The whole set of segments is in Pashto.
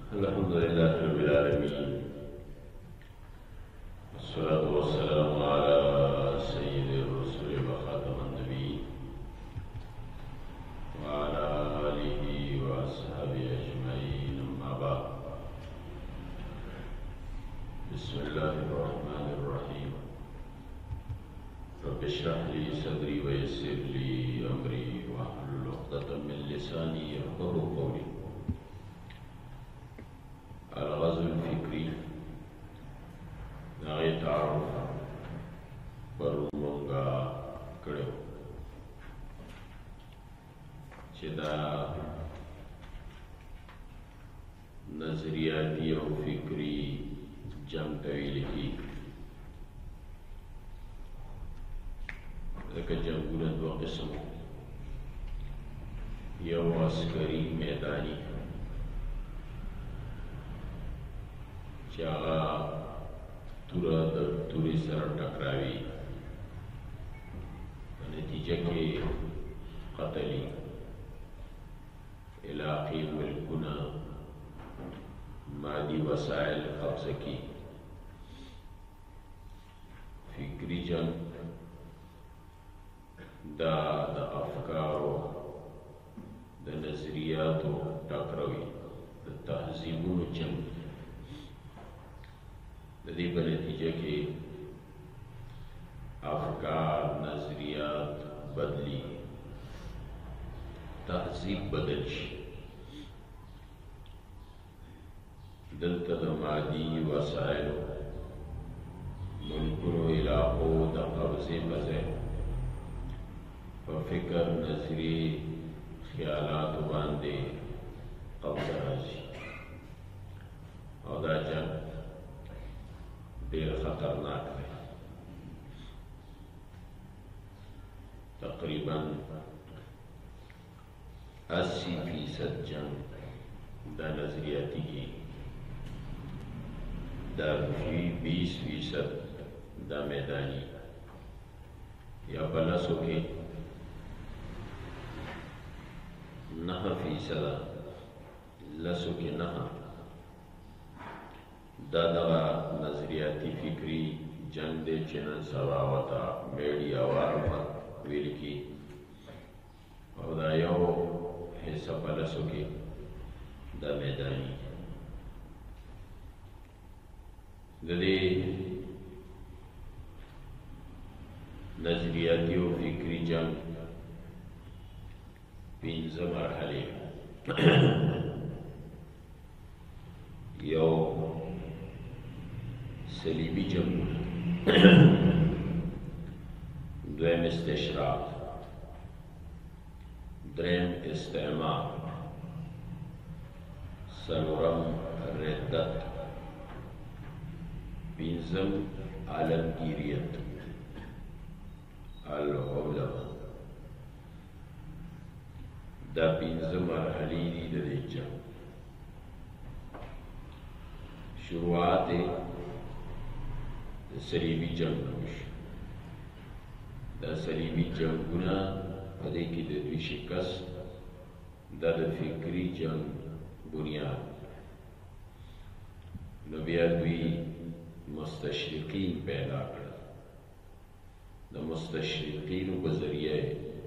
अल्हम्दुलिल्लाह रब्बिल आलमीन वस्सलातु वस्सलामु अला सय्यिदिर रुसूल व खातमन नबीय्यीन व अला आलिहि व अस्हाबिहि अजमईन अम्मा बाद। बिस्मिल्लाहिर रहमानिर रहीम। रब्बि इश्रह ली सदरी व यस्सिर ली अमरी वहलुल उक़दतम मिन लिसानी यफ़क़हू क़ौली। अलग़ज़ुल फ़िक्री नाए तारुफ़ पर मोंगा कड़ो चिदा नज़रियाती और फ़िक्री जंग तवील की जंगुना दो किस्म यो अस्करी मैदानी चागा तुरा तुरी सर टकरावी नतीजे के कतली इलाक़ी मुल्कुना मादी वसाइल कब्ज़ की फ़िक्री जंग दा अफ़कारो दा नज़रियातो टकरावी दा तहज़ीबुन जंग दे नतीजे के अफ़कार नज़रियात बदली तहज़ीब बदलश दलता मादी वसाइल मुल्कुनो इलाक़ो दा कब्ज़े बज़े फ़िक्र नज़री ख्यालात बांधे कब्ज़ा राजी और दा जंग देर खतरनाक है। तकरीबन 80% जंग दा नजरियाती की दर्फी 20% दा मैदानी या बलसों के 9% लसों के 9 दादा नजरियाती फ़िक्री जंग दे चैनल सवावता मीडिया वारफा विल की और दायो हिस्सा पलसों के दा मैदानी दे नजरियाती और फ़िक्री जंग पिंज़ मरहले यो सलीबी जंग द्वैम इस्तिशराक द्रैम इस्तेमार सलोरम रिद्दत पिंज़म आलमगीरियत अल-उलमा दा पिंज़म मरहली दी दे शुरुआत सलीबी जंग दा सलीबी जंगुना पदे की द्वी शिकस्त दा फ़िक्री जंग बुनियाद नबिया द्वी मुस्तशरिकीन पैदा कर द मुस्तशरिकीन के ज़रिए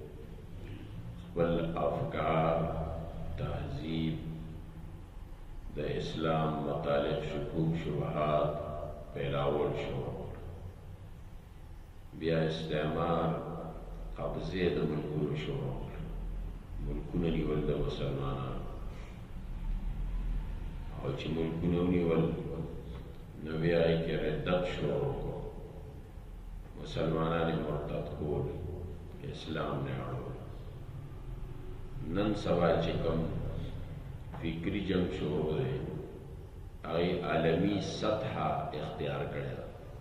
वल अफ़कार तहज़ीब द इस्लाम मुतालिक़ शुकूक शुबहात पैरावल शो बिया इस्तेमार कब्ज़े द मुल्कुन शो मुल्कुन निवल द मुसलमान और ची मुल्कुन निवल नबियाई के रिद्दत शो को मुसलमान ने मुर्तद को इस्लाम ने आड़ो नन सवा चिकम फ़िक्री जंग शुरू हो आई आलमी सतहा इख्तियार करे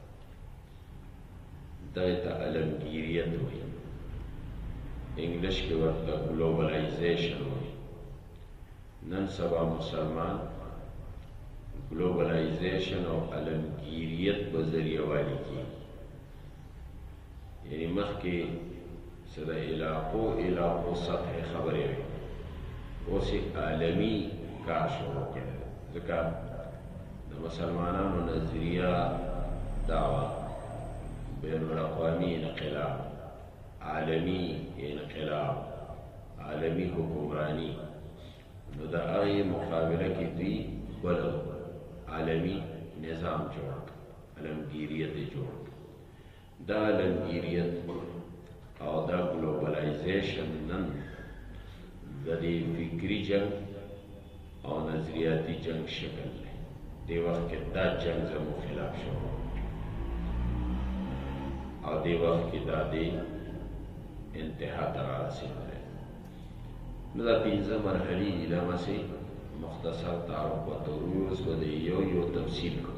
दयता आलमगीरियत हुई इंग्लिश के वक्त ग्लोबलाइजेशन हुई नन सवा मुसलमान ग्लोबलाइजेशन और आलमगीरियत बजरिए वाली की यानी मख के सदा इलाक़ों सतह खबरें उसे आलमी का शुरू कर ځکه د مسلمانانو نظریه دعوه بین الاقوامی انقلاب، عالمی انقلاب، عالمی حکمرانی، نو د هغې مقابله کې دوی بل عالمی نظام جوړ کړ، علمگیریت یې جوړ کړ. دا علمگیریت او دا ګلوبلایزیشن نن د دې فکري جنگ او نظریاتي جنگ شکل دی. دې وخت کې دا جنگ زموږ خلاف شو او دې وخت کې دا دې انتها ته رارسېدلی. نو دا پنځه مرحلې دي. دا مسې مختصر تعارف ورته ووایو. اوس به د یو یو تفصیل کوو.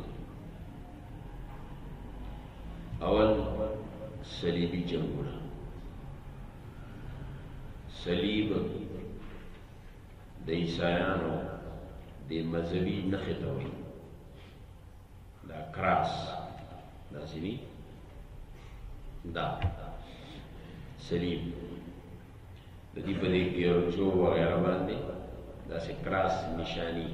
اول صلیبي جنګونه. صلیب د عیسایانو د مذهبي نښې ته وایي. دا کراس داسې وي، دا صلیب د دې په دې ګیرچو وغیره باندې داسې کراس نشانی.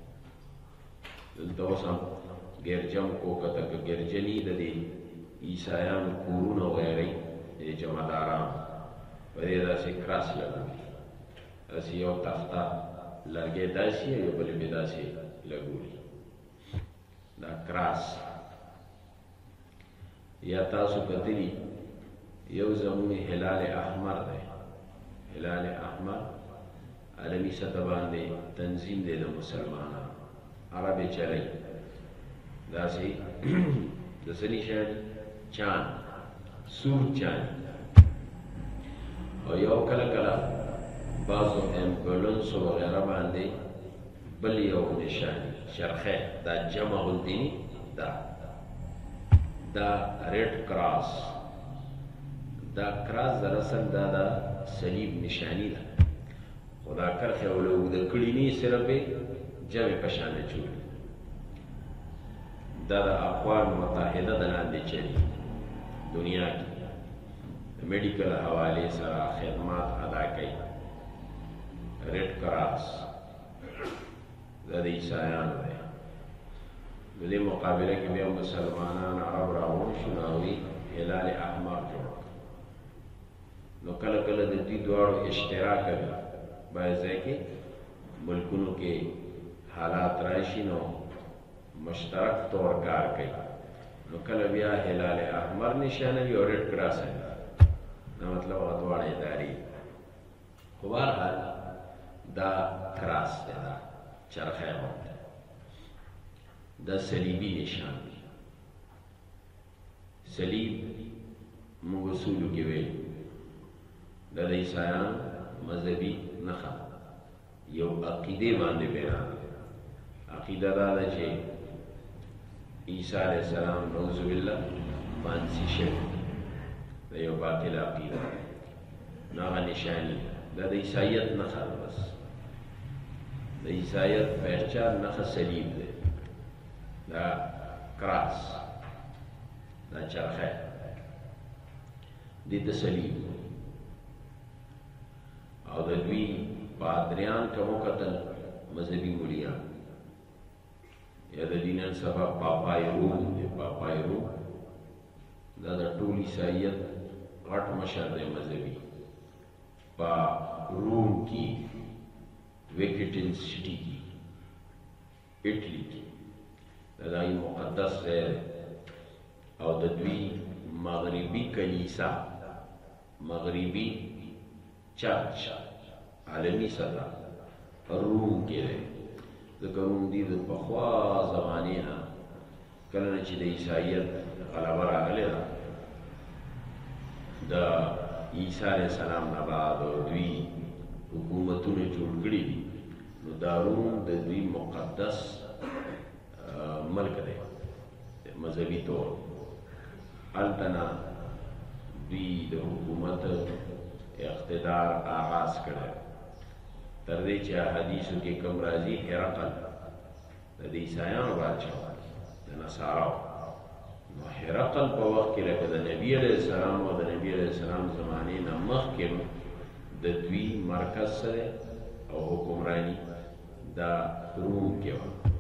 دلته اوس هم ګرجم کو کته که ګرجني د دې عیسایانو کورونه وغیره د جمعداران په دې داسې کراس لګوي. داسې یو تخته لرګی داسې یو بل به داسې لګولي. دا کراس یا تاسو کتلی یو زمون هلال احمر دی. هلال احمر عالمی سطح باندې تنظیم دی د مسلمانانو. عربې چلی داسې د څه نشاني چاند، سور چاند. او یو کله کله بعضو امبولنس وغیره باندې بل یو نشانی شرخه. دا جمع الدینی دا ریډ کراس. دا کراس دراصل دا صلیب نشانی ده، خو دا کرښې ولو اوږده کړي نه، صرف یې جمع په شانې جوړ. دا د اقوام متحده د لاندې چلی دنیا کې د میډیکل حوالې سره خدمات ادا کوي. ریډ کراس دا د عیسایانو دی. د دې مقابله کې بیا مسلمانان عرب راغون شو، نو هغوی هلال احمر جوړ کړ. نو کله کله د دوی دواړو اشتراک وي، بعض ځای کې ملکونو کې حالات راشي نو مشترک طور کار کوي. نو کله بیا هلال احمر نشانه وي او ریډ کراس وي. نو مطلب هغه دواړه ادارې. خو بهرحال دا کراس دی، دا چرخه غوندې، دا صلیبي نشان دی. صلیب موږ اصولو کې ویل دا د عیسایانو مذهبي نښه یو عقیدې باندې بنا ده. عقیده دا ده چې عیسی علیه السلام نعوذ بالله فانسی شوی، دا یو باطل عقیده. نو هغه نشاني دا د عیسایت نښه ده. بس د عیسایت پہچان نښه صلیب دی، دا کراس، دا چرخه، دې ته صلیب. او د دوی پادریان که وکتل مذهبي مولیان یا د دې نن سبا پاپای روم دی. پاپای روم دا د ټول عیسایت غټ مشر دی مذهبي. په روم کې ویکټن سټي کې اټلی کې دا دای مقدس ځای دی. او د دوی مغربي کلیسا، مغربي چرچ عالمی سطح روم کې دی. ځکه روم دی د پخوا زمانې نه کله نه چې د عیسایت غلبه راغلې ده، د عیسی علیه السلام نه بعد دوی حکومتونه جوړ کړي دي. نو دا روم د دوی مقدس ملک دی مذهبي طور. هلته نه دوی د حکومت اقتدار آغاز کړی تر دې چې حدیثو کې کوم راځي هرقل د دې عیسایانو بادشاه د نصاراو. نو هرقل په وخت کې لکه د نبي علیه السلام او د نبي علیه السلام زمانې نه مخکې د دوی مرکز سره او حکمرانی دا روم کې وه.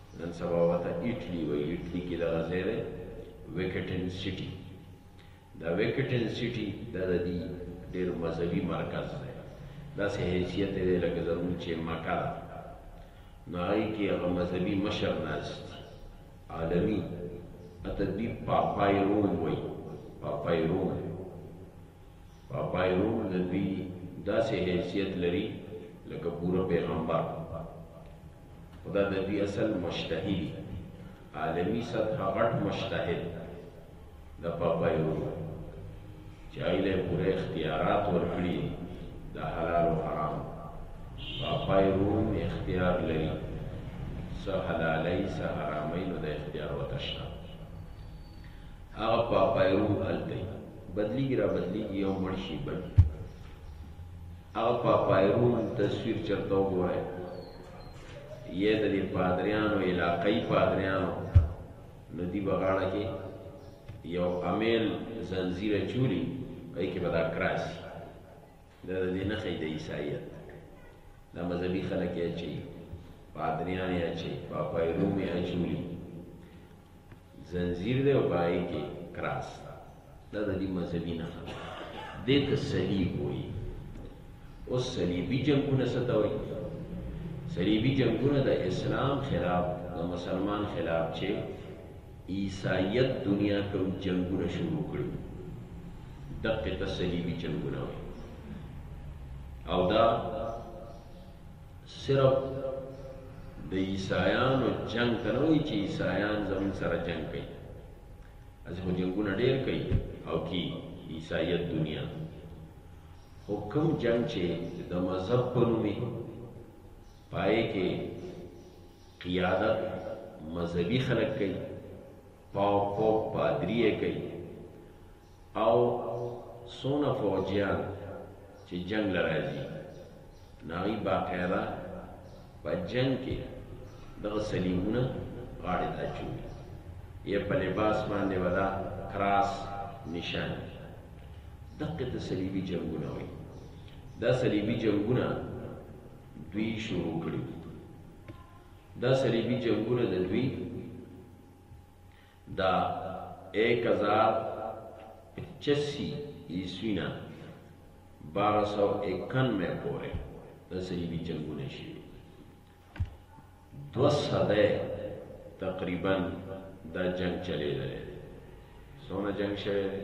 نن سبا ورته ایټلی وایي. ایټلی کې دغه ځای دی ویکټن سټي. دا ویکټن سټي دا د دې ډېر مذهبي مرکز دی. داسې حیثیت یې دی لکه زموږ چې مکه ده، نو هغې کې هغه مذهبي مشر ناست عالمي اته دوی پاپای روم وایي. پاپای روم د دوی داسې حیثیت لري لکه پوره پیغمبر. خدا د دوی اصل مجتهد عالمي سطح غټ مجتهد د پاپای روم چې هغې له پوره اختیارات ورکړي د حلال و حرام. پاپای روم اختیار لري، څه حلالۍ څه حرامۍ، نو د اختیار ورته شته. هغه پاپای روم هلته بدلیږي را بدلیږي، یو مړ شي بل. هغه پاپای روم تصویر چېرته وګورئ، یې د دې پادریانو علاقایي پادریانو نو دوی په غاړه کې یو امیل زنځیر اچولي، هغې کې به دا کراس دا د دې نښې د عیسایت. دا مذهبي خلک یې اچوي، پادریان یې اچوي، پاپای روم یې اچولي، زنځیر دی او په هغې کې کراس. دا د دې مذهبي نښه ده. دې ته صلیب وایي. اوس صلیبي جنګونه څه ته وایي؟ صلیبي جنګونه د اسلام خلاف، د مسلمان خلاف چې عیسایت دنیا کوم جنګونه شروع کړي، دقې ته صلیبي جنګونه وایي. او دا صرف د عیسایانو جنگ ته نه وایي چې عیسایان زموږ سره جنګ کوي. هسې خو جنګونه ډېر کوي او کی عیسایت دنیا. خو کوم جنگ چې د مذهب په نوم وي، پای کې قیادت مذهبي خلک کوي، پاپ پادری یې کوي، او څونه فوجیان چې جنگ له راځي نو هغوی باقاعده په جنگ کې دغه صلیبونه غاړې ته اچوي، یا په لباس باندې به دا کراس نشان. دقې ته صلیبي جنګونه وایي. دا صلیبي جنګونه دوی شروع کړي. دا صلیبي جنګونه د دوی دا 1085 عیسوي نه 1291 میں پورې دا صلیبي جنګونه شوي. 200 تقریبا دا جنگ چلیدلی دی. څومره جنگ شوی دی؟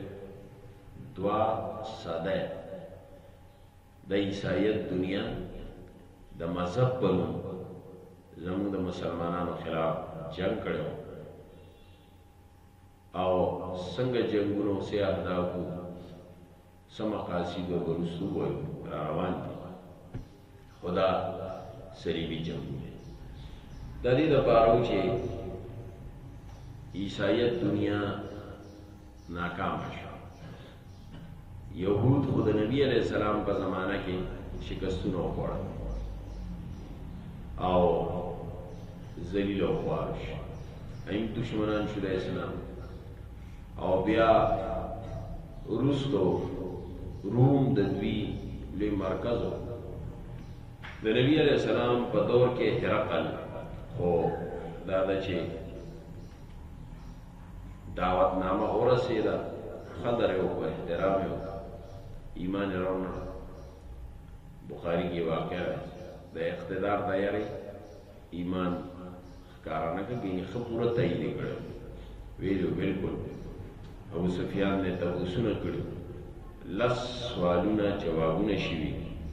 200 د عیسایت دنیا د مذهب په نوم زموږ د مسلمانانو خلاف جنگ کړی و. او څنګه جنګونو څه اهدافو څه مقاصدو به وروستو ووایو را روان دي. خو دا صلیبي جنګونه د دې دپاره و چې عیسایت دنیا ناکامه شوه. یهود خو د نبي علیه السلام په زمانه کې شکستونه وخوړل او ذلیل او خوار شو، این دشمنان شو د اسلام. او بیا وروستو روم د دوی لوی مرکز و. د نبي علیه السلام په دور کې هرقل خو دا ده چې دعوتنامه ورسېده، قدر یې وکړو، احترام یې وکړو، ایمان یې راوړ. بخاري کې واقع ده د اقتدار د یارۍ ایمان ښکاره نه کړ، یعنې ښه پوره تایید یې کړی. ویلو بلکل ابو سفیان نه تپوسونه کړي، 10 سوالونه جوابونه شوي.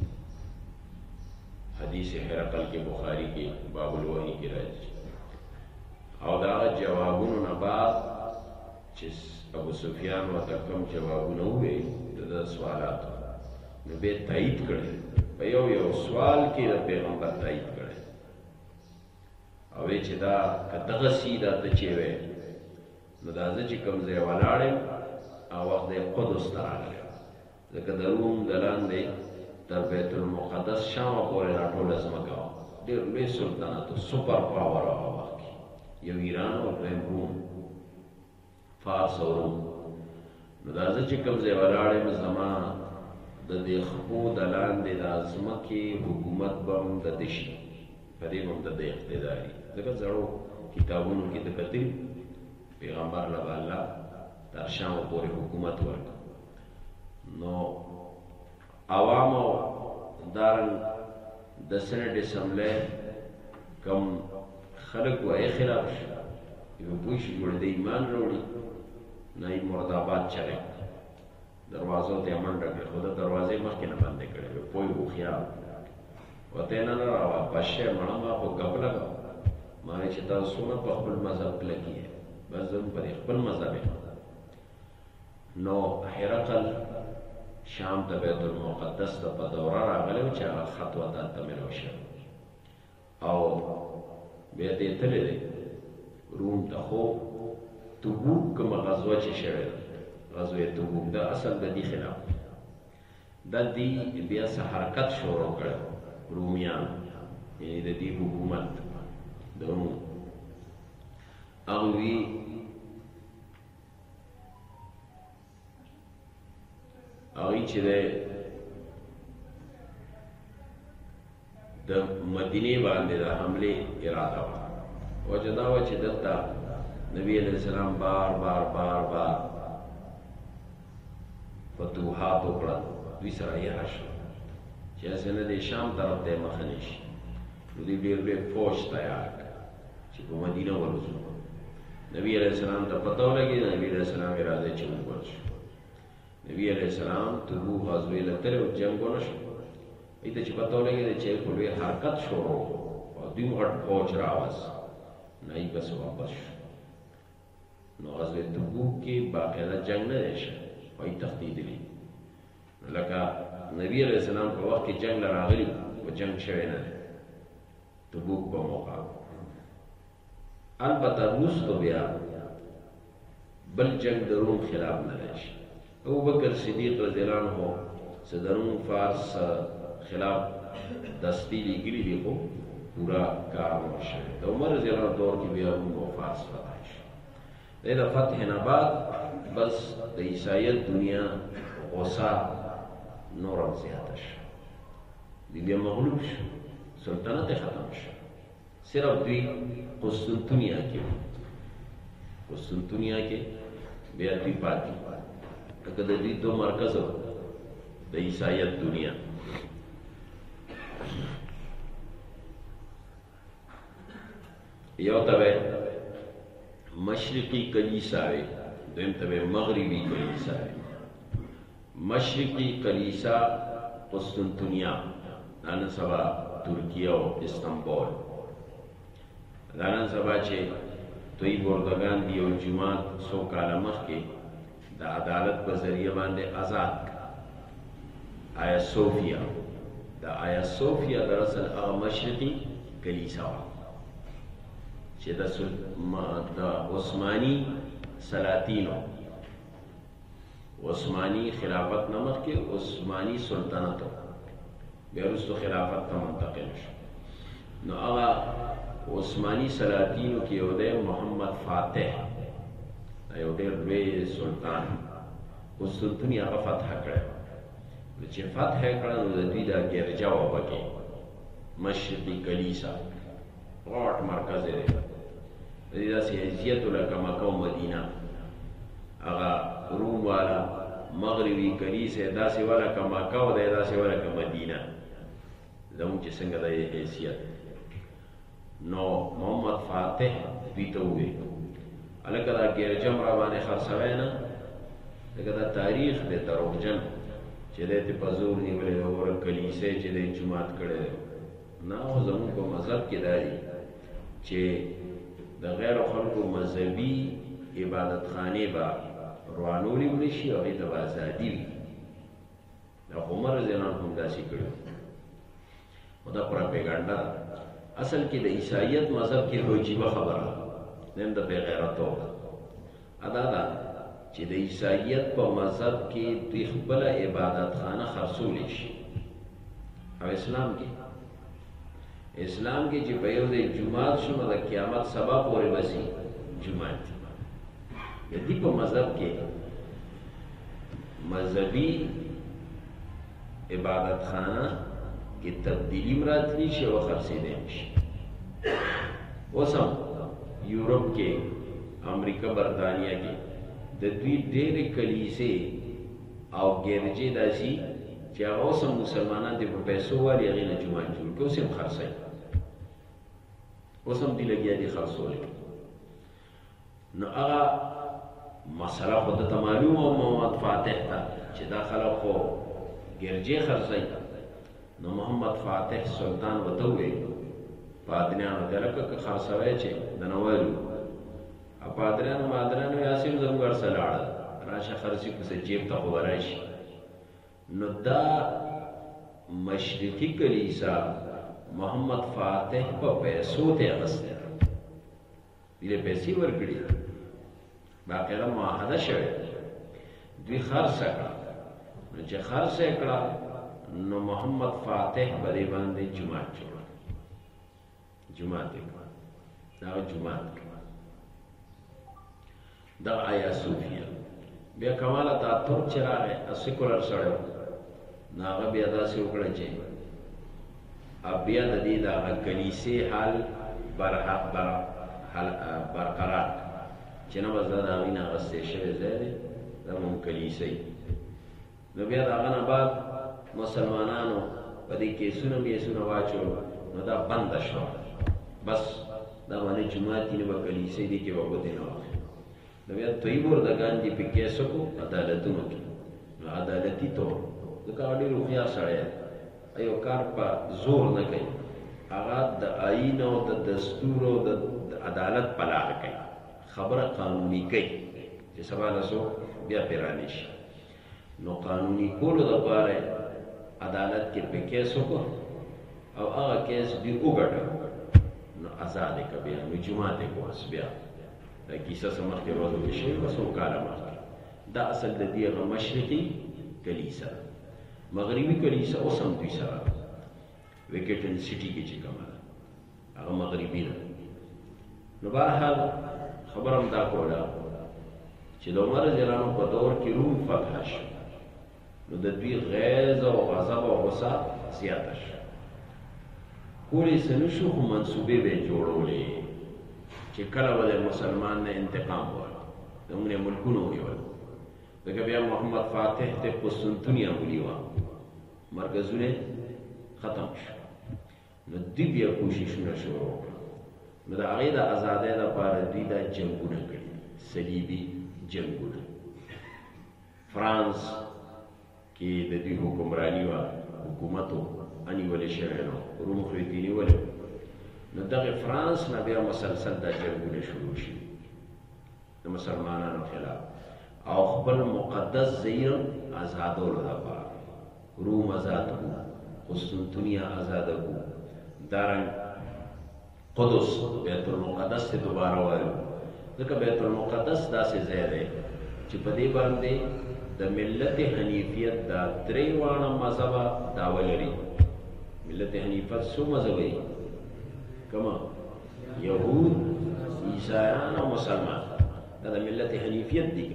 حدیث هرقل کې بخاري کې باب الوحی کې راځي. او دغه جوابونو نه بعد چې ابو سفیان ورته کوم جوابونه وویل د سوالاتو، نو بیا تایید کړی، په یو یو سوال کې د پیغمبر تایید کړی. او وی چې دا که دغسې دا ته چې وی نو دا زه چې کوم ځای ولاړ یم هغه وخت دی قدس ته راغلی، ځکه د روم د لاندې تر بیت المقدس شامه پورې دا ټوله ځمکه وه. ډېر لوی سلطنت و، سپر پاور هغه وخت کې، یو ایران او دویم روم، فارس او روم. نو دا زه چې کوم ځای ولاړ یم زما د دې خپو د لاندې دا ځمکې حکومت به هم د ده شي، په دې هم د ده اقتداري ځکه زړو کتابونو کې د کتلي پیغمبر له به الله تر شامو پورې حکومت ورکړ نو عوامو دارنګ د سینټ اسمبلی کم خلق وایي خلاف شي یو پوه شي جوړ د ایمان راوړي نه یې مرادآباد چلی دروازو ته منډه کړې خو د دروازې مخکې نه بندې کړې وې پوه هوښیار ورته یې نه راواپس شی مړه ما خو ګپ لګوه ما ویل چې تاسو څومره په خپل مذهب کلکي یې بس زه هم په خپل مذهب یم نو هرقل شام ته بیت المقدس ته په دوره راغلی و چې هغه خط ورته هلته میلاو شوی او بیا ته یې تللی دی روم ته خو تبوک کومه غزوه چې شوې ده غزوه تبوک دا اصل د دې خلاف دا دی بیا څه حرکت شروع کړ رومیان یعنی د دې حکومت د روم هغوی چې دی د مدینې باندې د حملې اراده وه وجه دا وه چې دلته نبی علیہ السلام بار بار بار بار فتوحات وکړل دوی سره یاره شو چې هسې نه د شام طرف ته یې مخه نه شي نو دوی ډېر لوی فوج تیار کړ چې په مدینه ورځو نبی علیہ السلام ته پته ولګېده نبی علیہ السلام یې راځي چې موږ ورشو نبی علیہ السلام تبوک غزوې له تللی او جنګ ونه شو ای ته چې پته ولګېده چې خو لوی حرکت شروع او دوی غټ فوج راوست نه یې بس واپس شو نو غزوې تبوک کې باقاعده جنګ نه دی شوی او یې تښتېدلي لکه نبی علیہ السلام په وخت کې جنګ له راغلي و جنګ شوی نه دی تبوک په موقع البته وروسته بیا بل جنگ د روم خلاف نه دی شي ابوبکر صدیق رضی الله عنه څه د روم فارس خلاف دستي لیکلي دي خو پورا کار نه شوی د عمر رضی الله عنه دور کې بیا روم او فارس فتح شو د فتح نه بعد بس د عیسایت دنیا غوسه نورم زیاته شو دی بیا مغلوب شو سلطنت ختم شو صرف دوی قسطنطنیه کې بیا دوی پاتې لکه د دوی دو مرکز د عیسایت دنیا یو ته مشرقی کلیسا وی دویم ته مغربی کلیسا وی مشرقی کلیسا قسطنطنیه نن سبا ترکیه او استانبول نن سبا چې دوی بردگان دی او جماعت 100 کاله مخکې د عدالت په ذریعه باندې آزاد آیا صوفیا د آیا صوفیا دراصل هغه مشرقي کلیسا وه چې د عثماني سلاطینو عثماني خلافت نه مخکې عثماني سلطنت بیا وروسته خلافت ته منتقل شو نو هغه عثماني سلاطینو کې یو دی محمد فاتح یو ډېر لوی سلطان قسطنطنیه هغه فتح کړی چې فتح یې کړه نو د دوی دا ګرجه وه پکې مشرقي کلیسا غټ مرکز یې دی د دې داسې حیثیت لکه مکه او مدینه هغه روم والا مغربي کلیسا داسې وه لکه مکه او دی داسې وه لکه مدینه زموږ چې څنګه د حیثیت نو محمد فاتح دوی ته وویل هلکه دا ګرجم را باندې خرڅوی نه لکه دا تاریخ دی دروغجن چې دی تې په زور نیولی دی وګوره کلیسې چې دی جومات کړی دی نه خو زموږ په مذهب کې دا دي چې د غیرو خلکو مذهبي عبادتخانې به روانولې وړی شي او هغې ته به ازادي وي دا عمر رضی الله عنه هم داسې کړي خو دا پراپیګانډا ده اصل کې د عیسایت مذهب کې عجیبه خبره نیم د بې غیرتو ادا ده چې د عیسایت په مذهب کې دوی خپله عبادتخانه خرڅولی شي او اسلام کې چې په یو ځای جومات شو نو د قیامت سبا پورې بسي جومات د دې په مذهب کې مذهبي عبادتخانه کې تبدیلی راتلی شي او خرڅېدی هم شي اوس هم یورپ کې امریکا برطانیه کې د دوی ډېرې کلیسې او ګرجې داسې چې هغه اوس هم مسلمانان دې په پیسو والي هغې نه جومات جوړ کړي اوس هم خرڅوي اوس هم دې لګیا دي خرڅولی نو هغه مسله خو درته معلومه محمد فاتح ته چې دا خلک خو ګرجې خرڅوي نو محمد فاتح سلطان ورته وویل پادریانو ته لکه که خرڅوی چې د نه ویلو پادریانو مادریانو یاسین زموږ ورسه لاړل راشه خرڅي پسې جیب ته خو به راشي نو دا مشرقي کلیسا محمد فاتح په پیسو ته اخیستی دوی پیسې ورکړي باقاعده معاهده شوې دوی خرڅه کړه نو چې خرڅه یې کړه نو محمد فاتح په دې باندې جومات جوړ جومات یې کړه دا جومات دا آیا صوفیه بیا کمال اتاتورک چې راغی سیکولر سړی نو هغه بیا داسې وکړه چې بیا د دې د هغه کلیسې حال برقرار چې نه بس دا د هغې نه اخیستی شوی ځای دی دا به هم کلیسۍ نو بیا د هغه نه بعد مسلمانانو په دې کیسونه میسونه واچول نو دا بنده شوه بس دا باندې جومات دي نه به کلیسۍ دي کې به ګوتې نه واخلي نو بیا طیب اردګان دي په کیسو کو عدالتونو کې نو عدالتي طور ځکه هغه ډېر هوښیار سړی دی یو کار په زور نه کوي هغه د آیین او د دستور او د عدالت په لاره کوي خبره قانوني کوي چې سبا له څوک بیا پرې رانشي نو قانوني کولو دپاره عدالت کې په کیس وکړو او هغه کیس دوی وګټه نو آزاد یې کړه بیا نو جومات یې کړو بیا دا کیسه څه مخکې ورځو کې شوې وه څو کاله مخکې دا اصل د دې هغه مشرقي کلیسا مغربي کلیسا اوس هم دوی سره ویکټن سټي کې چې کومه ده هغه مغربي ده نو بهرحال خبره هم دا کوله چې د عمر رضی الله عنه په دور کې روم فتح شو نو د دوی غیظ او غضب او غصه زیاته شو کولی څه نه شو خو منصوبې به یې جوړولې چې کله به د مسلمان نه انتقام وایي زموږ نه ملکونه ونیول ځکه بیا محمد فاتح ته قسطنطنیه ونیوه مرکزونه ختم شو نو دوی بیا کوششونه شروع وکړه نو د هغې د ازادۍ دپاره دوی دا جنګونه کړي صلیبي جنګونه فرانس کې د دوی حکمراني وه حکومت و انیولې شوی نو روم خو یې نیولې نو دغه فرانس نه بیا مسلسل دا جنګونه شروع شي د مسلمانانو خلاف او خپل مقدس ځای آزادولو دپاره روم آزاد کړو قسطنطنیه آزاده کړو دارنګ قدس بیت المقدس ته دوباره وایو ځکه بیت المقدس داسې ځای دی چې په دې باندې د ملت حنیفیت دا درې واړه مذهبه دعوه لري ملت حنیفیت څو مذهبه دي کومه یهود عیسایان او مسلمان دا د ملت حنیفیت دي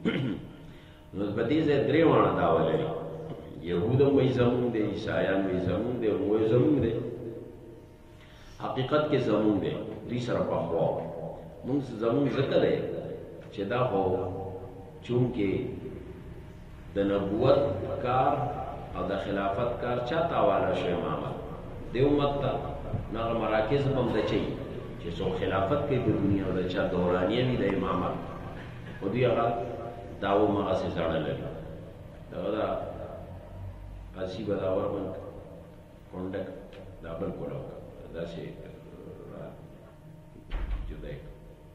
نو په دې ځای درې واړه دعوه لري یهود هم وایي زمونږ دی عیسایان وایي زمونږ دی هم وایي زمونږ دی حقیقت کې زمونږ دی دوی سره پخوا مونږ زمونږ ځکه دی چې دا خو چونکې د نبوت کار او د خلافت کار چا ته حواله شوی محمد دې امت ته نو هغه مراکز به هم د چی چې څوک خلافت کوي په دنیا او د چا دورانیه وي د امامت خو دوی هغه دعوه همغسې زړه لري دغه دا اسی به دا وربند کونډک دا بل کوله داسې جدا یې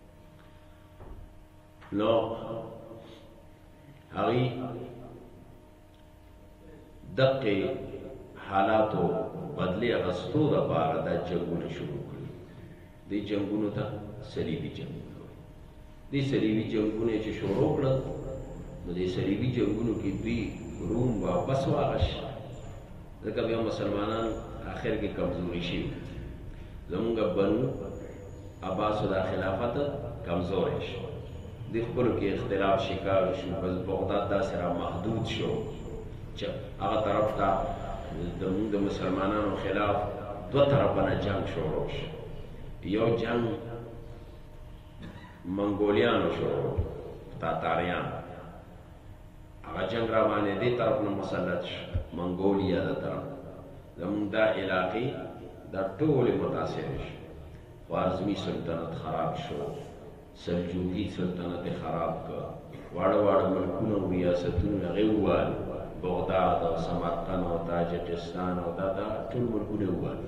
نو هغوی دقې حالاتو بدلې اخیستو دپاره دا جنګونه شروع کړي دې جنګونو ته صلیبي جنګونه وایي دې صلیبي جنګونه چې شروع کړل نو دې صلیبي جنګونو کې دوی روم واپس واغشت ځکه بیا مسلمانان آخر کې کمزوري شي زمونږ بنو عباسو دا خلافت کمزوری شو د خپلو کې اختلاف شکار شو بس بغداد داسې را محدود شو چې هغه طرف ته د مسلمانانو خلاف دوه طرفه نه جنګ شروع شو یو جنگ منگولیانو شروع تاتاریان هغه جنگ را باندې دې طرف نه مسلط شو منگولیا د طرف زموږ دا علاقې دا ټولې متاثر شو خوارزمي سلطنت خراب شو سلجوقي سلطنت خراب کړ واړه واړه ملکونه او ریاستونه هغې ووال بغداد او سمرقند او تاجکستان او دا ټول ملکونه ووال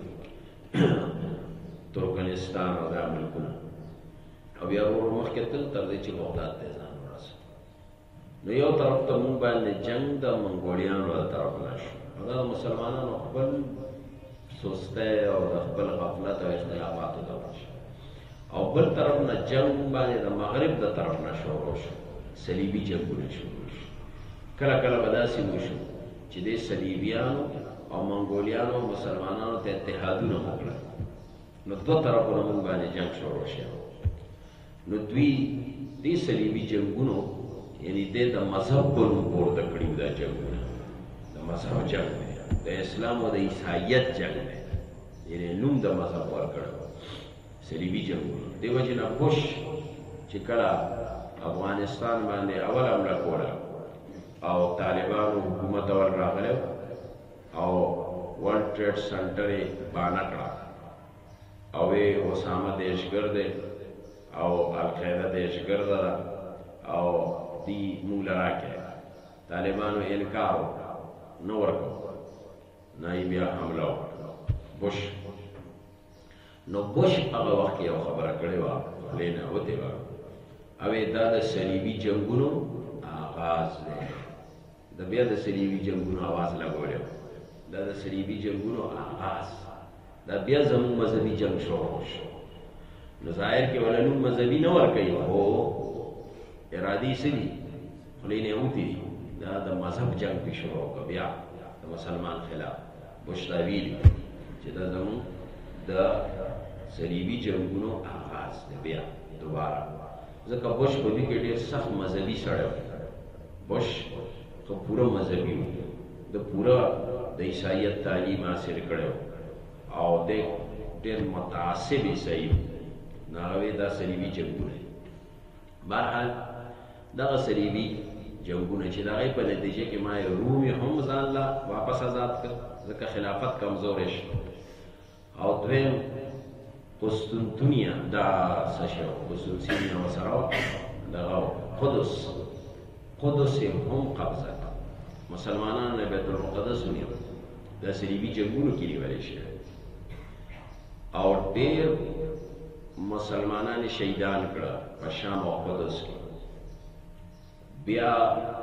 ترکمنستان او دا ملکونه او بیا ورو مخکې تل تر دې چې بغداد ته ځان ورسوي نو یو طرف ته موږ باندې جنگ د منګولیانو له طرف نه شو هغه د مسلمانانو خپل سستی او د خپل غفلت او اختلافاتو ته ورشو او بل طرف نه جنگ باندې د مغرب د طرف نه شروع شو صلیبي جنګونه شروع شو کله کله به داسې وشو چې دې صلیبیانو او منګولیانو مسلمانانو ته اتحادونه وکړل نو دوه طرفونه موږ باندې جنگ شروع شو نو دوی دې صلیبي جنګونو یعنی دې د مذهب په نوم پورته کړي دا جنګونه د مذهب جنګ دی د اسلام او د عیسایت جنګ دی یعنی نوم د مذهب ورکړی صلیبي جنګونه دې وجې نه بوش چې کله افغانستان باندې اول حمله کوله او طالبانو حکومت ور راغلی او ورلډ ټریډ سنټر یې بانه کړه او اسامه دهشتګرد او القاعده دهشتګرده ده او دی موږ له راکړی طالبانو انکار نه ورکړ نه یې بیا حمله وکړه بوش نو بوش هغه وخت یو خبره کړې وه خولې نه وتې وه او دا د صلیبي جنګونو آغاز دی د بیا د صلیبي جنګونو آواز لګولی و دا د صلیبي جنګونو آغاز دا بیا زموږ مذهبي جنګ شروع شو نو ظاهر کې ولا نوم مذهبي نه ورکوي خو ارادي څه دي خولې نه وتې دي دا د مذهب جنګ پې شروع کړه بیا د مسلمان خلاف بوش دا ویلي چې دا زموږ د صلیبي جنګونو آغاز دی بیا دوباره ځکه بوش په دې کې ډېر سخت مذهبي سړی و بوش خو پوره مذهبي و د پوره د عیسایت تعلیم حاصل کړی و او د ډېر متعصب عیسایي و نو هغه دا صلیبي جنګونه بهرحال دغه صلیبي جنګونه چې د هغې په نتیجه کې ما روم یې هم ځان له واپس آزاد کړ ځکه خلافت کمزوری شو او دویم قسطنطنیه دا څه شی و قسطنطنیه ورسره دغه قدس یې هم قبضه کړه مسلمانانو یې بیت المقدس ونیو دا صلیبي جنګونو کې نیولی شوی او ډېر مسلمانان یې شهیدان کړه په شام او قدس کې بیا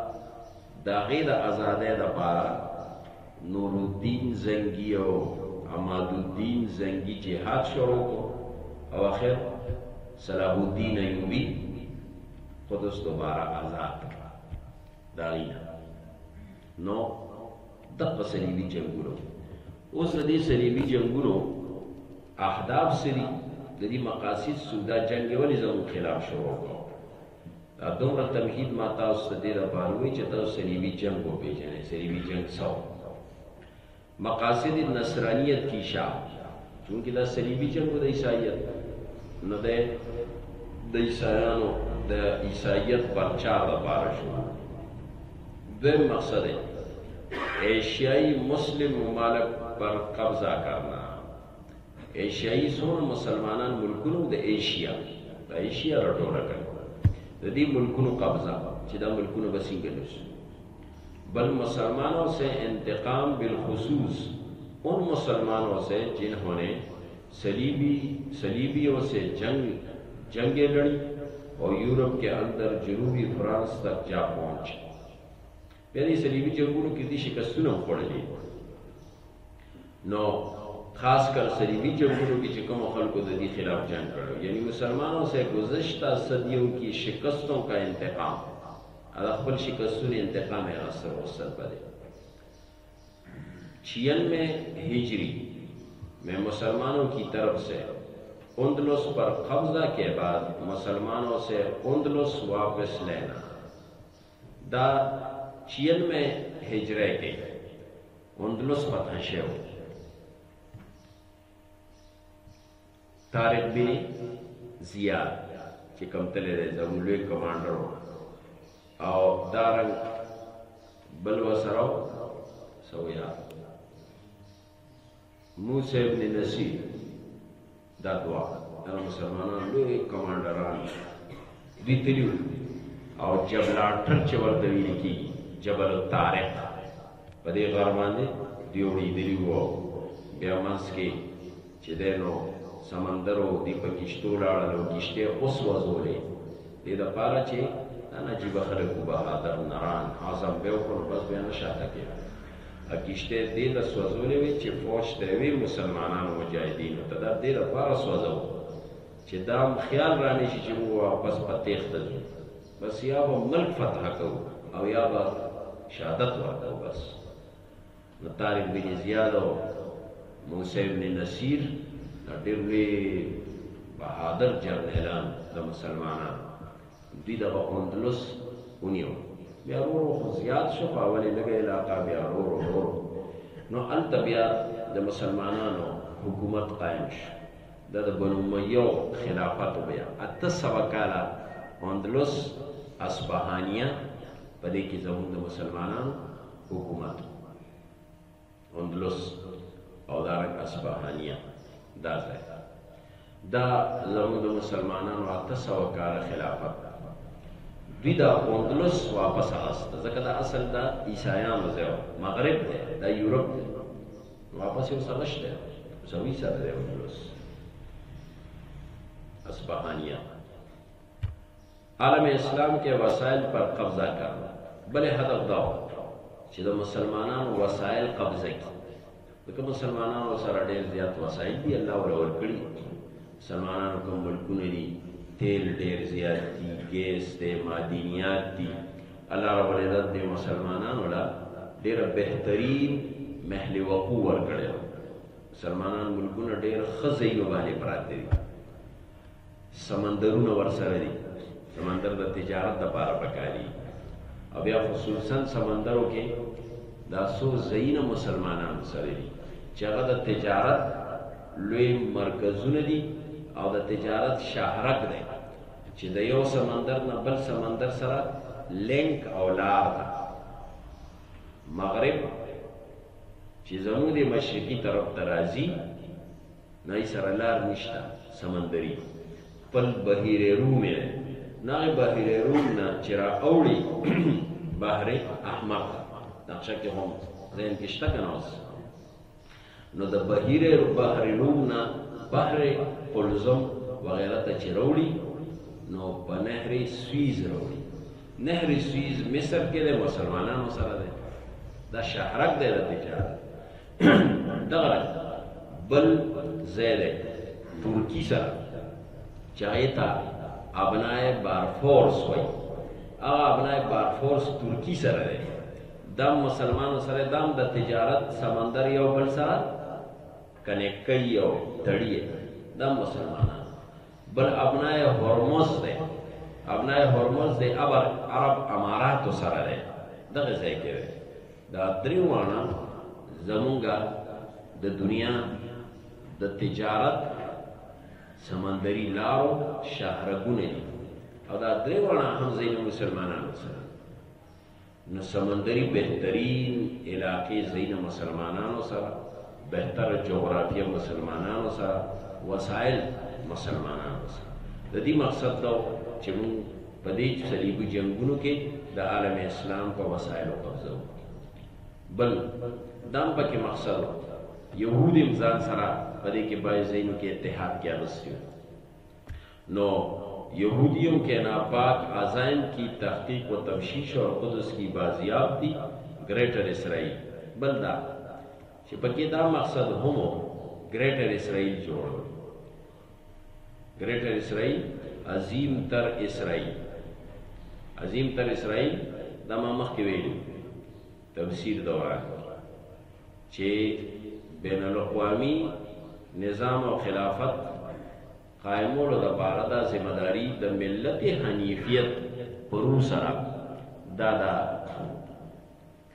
د هغې د ازادۍ دپاره نورالدین زنګي او عمادالدین زنګي جهاد شروع کړو او اخر صلاح الدین ایوبي قدس دوباره آزاد کړه د هغې نه نو دغه صلیبي جنګونو اوس د دې صلیبي جنګونو اهداف څه دي د دې مقاصد څه دا جنګ یې ولې زموږ خلاف شروع کړو دا دومره تمهید ما تاسو ته دې دپاره ووایي چې تاسو صلیبي جنګ وپېژنئ صلیبي جنګ څه مقاصد نصرانیت کی شاہ چونکہ دا صلیبی جنگ دا عیسائیت نو دا عیسائیانو دا عیسائیت پرچا دا پارا شو دویم مقصد ہے ایشیائی مسلم ممالک پر قبضہ کرنا ایشیائی سون مسلمانان ملکونو دا ایشیا رٹو رکن دا دی ملکونو قبضہ چی دا ملکونو بسنگلوس بل مسلمانوں سے انتقام بالخصوص ان مسلمانوں سے جنہوں نے صلیبیوں سے جنگیں لڑی اور یورپ کے اندر جنوبی فرانس تک جا پہنچے یعنی صلیبی جنگونو کی دی شکستونه خوړلې نو خاص کر صلیبی جنگونو کی چې کومو خلکو د دې خلاف جنگ کړو یعنی مسلمانوں سے گزشتہ صدیوں کی شکستوں کا انتقام خپل شکستون انتقام اثر وصل بدے 96 ہجری میں مسلمانوں کی طرف سے اندلس پر قبضہ کے بعد مسلمانوں سے اندلس واپس لینا دا 96 ہجری کے اندلس فتح شو طارق بن زیاد چې کوم تللی دی زموږ لوی کمانډر او دارنګ بل ورسره سویا موسی ابن نصیر دا دوا دا مسلمانان لوی کمانډران دوی تلي او جبل اټر چې ورته ویل کېږي جبل الطارق په دې غر باندې دوی وړېدلي وو بیا منځ کې چې دی نو سمندر و دی په کشتو لاړل او کشتۍ اوس وځولې دې دپاره چې دا نجیبه خلک و بهادر نران اعظم به وکړو بس بیا نه شاته کېږي کشتۍ دې ته سوځولې وې چې فوج ته وي مسلمانانو مجاهدینو ته دا دې لپاره سوځو چې دا خیال رانیشي چې موږ واپس په تېښته ځو بس یا به ملک فتح کوو او یا به شهادت ورکوو بس نو طارق بن زیاد او موسی ابن نصیر دا ډېر لوی بهادر جرنیلان د مسلمانانو دوی دغه اندلس ونیو بیا ورو ورو زیات شو په اولې لږه علاقه بیا ورو ورو نو هلته بیا د مسلمانانو حکومت قایم شو دا د بنو امیه خلافت بیا 800 کاله اندلس اصفهانیه په دې کې زموږ د مسلمانانو حکومت اندلس او دارنګ اصفهانیه دا ځای دا زموږ د مسلمانانو 800 کاله خلافت دوی دا اندلس واپس اخیسته ځکه دا اصل دا عیسایانو ځای مغرب دی دا یورپ دی واپس یې اوس نشته سوي سره دی اندلس اصفهانیه عالم اسلام کے وسائل پر قبضہ کرنا بلے هدف دا چې د مسلمانانو وسایل قبضه کړي ځکه مسلمانانو سره ډېر زیات وسایل دي الله ولا ورکړي مسلمانانو کوم ملکونه دي تیل ډېر زیات دي ګیس دی معدنیات دي الله رب العزت دې مسلمانانو لا ډېره بهترین محل وقوع ورکړی مسلمانان ملکونه ډېر ښه ځایونو باندې پراته دي سمندرونه ورسره دي سمندر د تجارت دپاره پکاري او بیا خصوصا سمندرو کې دا څو ځایونه مسلمانانو سره دي چې هغه د تجارت لوی مرکزونه دي او د تجارت شاهرګ دی چې د یو سمندر نه بل سمندر سره لینک او لار ده مغرب چې زموږ د مشرقي طرف ته راځي نه یې سره لار نشته سمندري خپل بحیر روم یې ناغی بحیر روم نا چرا اوڑی بحر احمر نقشه که هم ذهن کشتا کناس نو دا بحر روم نا بحر قلزم وغیرہ تا چرا اوڑی نو پا نهر سویز روڑی نهر سویز مصر کے دے مسلمانانو سره دے دا شهرک دے دا تجارت دغرق بل زیده ترکی سره چاہیتا ابنائے بارفورس ہوئی ابنائے بارفورس ترکی سره دی دم مسلمانو سره دم د تجارت سمندر یو بل سره کنیکټ یو تړي دم مسلمانان بل ابنائے هرمز دی ابنائے هرمز دی عرب اماراتو سره دی دغه ځای کې دا دریوانه زمونږه د دنیا د تجارت سمندری لارو شاهرګونه دي او دا دریوانه هم ځایونه مسلمانانو سره نو سمندری بهترین علاقې ځایونه مسلمانانو سره بهتر جغرافیه مسلمانانو سره وسایل مسلمانانو سره د دې مقصد دا چې موږ په دې صلیبي جنګونو کې د عالم اسلام په وسایلو قبضه وکړو بل دا هم پکې مقصد یهود امزان سره په دې کې باید ځایونو کې اتحاد کې اغوستی نو یہودیوں کے ناپاک عزائم کی تحقیق و تفشیش اور قدس کی بازیابی گریٹر اسرائیل بلدا چې پکې دا مقصد هم گریٹر اسرائیل جوړ گریٹر اسرائیل عظیم تر اسرائیل دا ما مخکې ویلو تفسیر دوران چې بین الاقوامی نظام او خلافت قائمولو دا پاره دا ذمہ داری د ملت حنیفیت پرو سره دا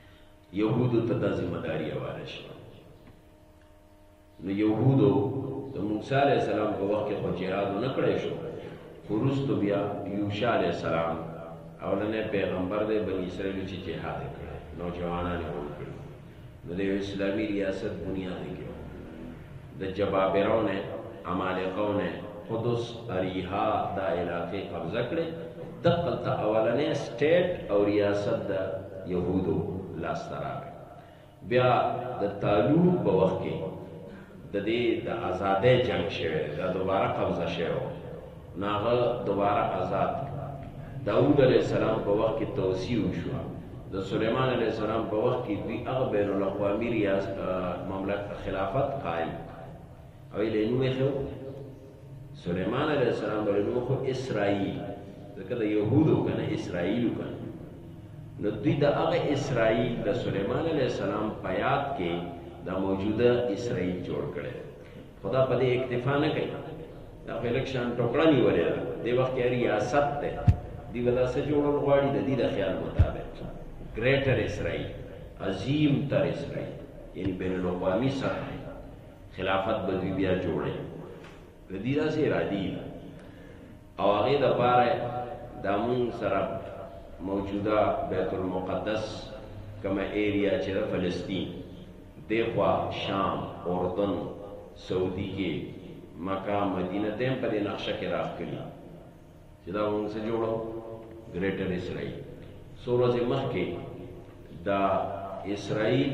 یهودو ته دا ذمہ داری حواله شوه نو یهودو د موسی علیه السلام په وخت کې خو جهاد ونه کړی شو، خو وروستو بیا یوشع علیه السلام اولنی پیغمبر دی بني اسرائیلو چې جهاد یې کړی، نوجوانان یې وکړي. نو د یو اسلامي ریاست بنیاد یې کړی، د جبابرو نه عمالقو نه قدس اریحا دا علاقې قبضه کړې. دقلته اولنی سټیټ او ریاست د یهودو لاسته راغی. بیا د طالوت په وخت کې د دې د آزادۍ جنگ شوی، دا دوباره قبضه شوی، نو هغه دوباره آزاد. داود علیه السلام په وخت کې توسیع وشوه. د سلیمان علیه السلام په وخت کې دوی هغه بین الاقوامي مملکت خلافت قائم او یې نوم ایښی و سلیمان علیه السلام بل نوم خو اسرائیل، ځکه د یهودو که نه اسرائیلو که نه. نو دوی د هغه اسرائیل د سلیمان علیه السلام په یاد کې دا موجوده اسرائیل جوړ کړی. خدا په دې اکتفا نه کوي، دا خو لږ شان ټوکړه نیولې ده. دې وخت کې ریاست دی، دوی به دا څه جوړول غواړي د دې د خیال مطابق. ګریټر اسرائیل، عظیم تر اسرائیل، یعنی بین الاقوامی سطح خلافت به دوی بیا جوړوي. د دې داسې ارادي ده او هغې دپاره دا مونږ سره موجوده بیت المقدس کومه ایریا چې ده فلسطین، دې خوا شام، اردن، سعودي کې مکه مدینه ته هم په دې نقشه کې راښکلي چې دا مونږ څه جوړو ګریټر اسرائیل. څو ورځې مخکې دا اسرائیل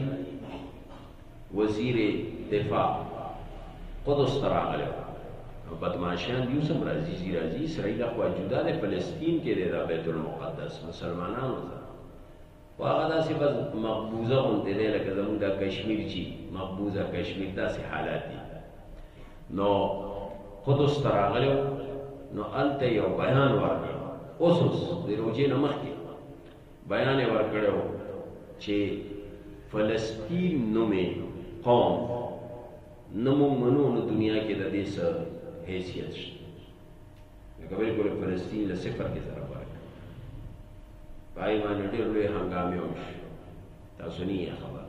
وزیر دفاع قدس ته راغلی و. بدماشان دیو سم راځي زی راځي، اسرائیل خوا جدا دی، فلسطین کې دی دا بیت المقدس مسلمانانو سره. خو هغه داسې بس مقبوضه غوندې دی لکه زمونږ دا کشمیر چې مقبوضه کشمیر، داسې حالات دي. نو قدس ته راغلی و، نو هلته یو بیان ورکړ، اوس د روژې نه مخکې بیان یې ورکړی و چې فلسطین نومې قوم نه مونږ منو، نو دنیا کې د دې څه حیثیت شته. لکه بالکل فلسطین له صفر کې سره ورکړي، په هغې باندې ډېر لوی هنګامې وشي. تاسو نه یې خبر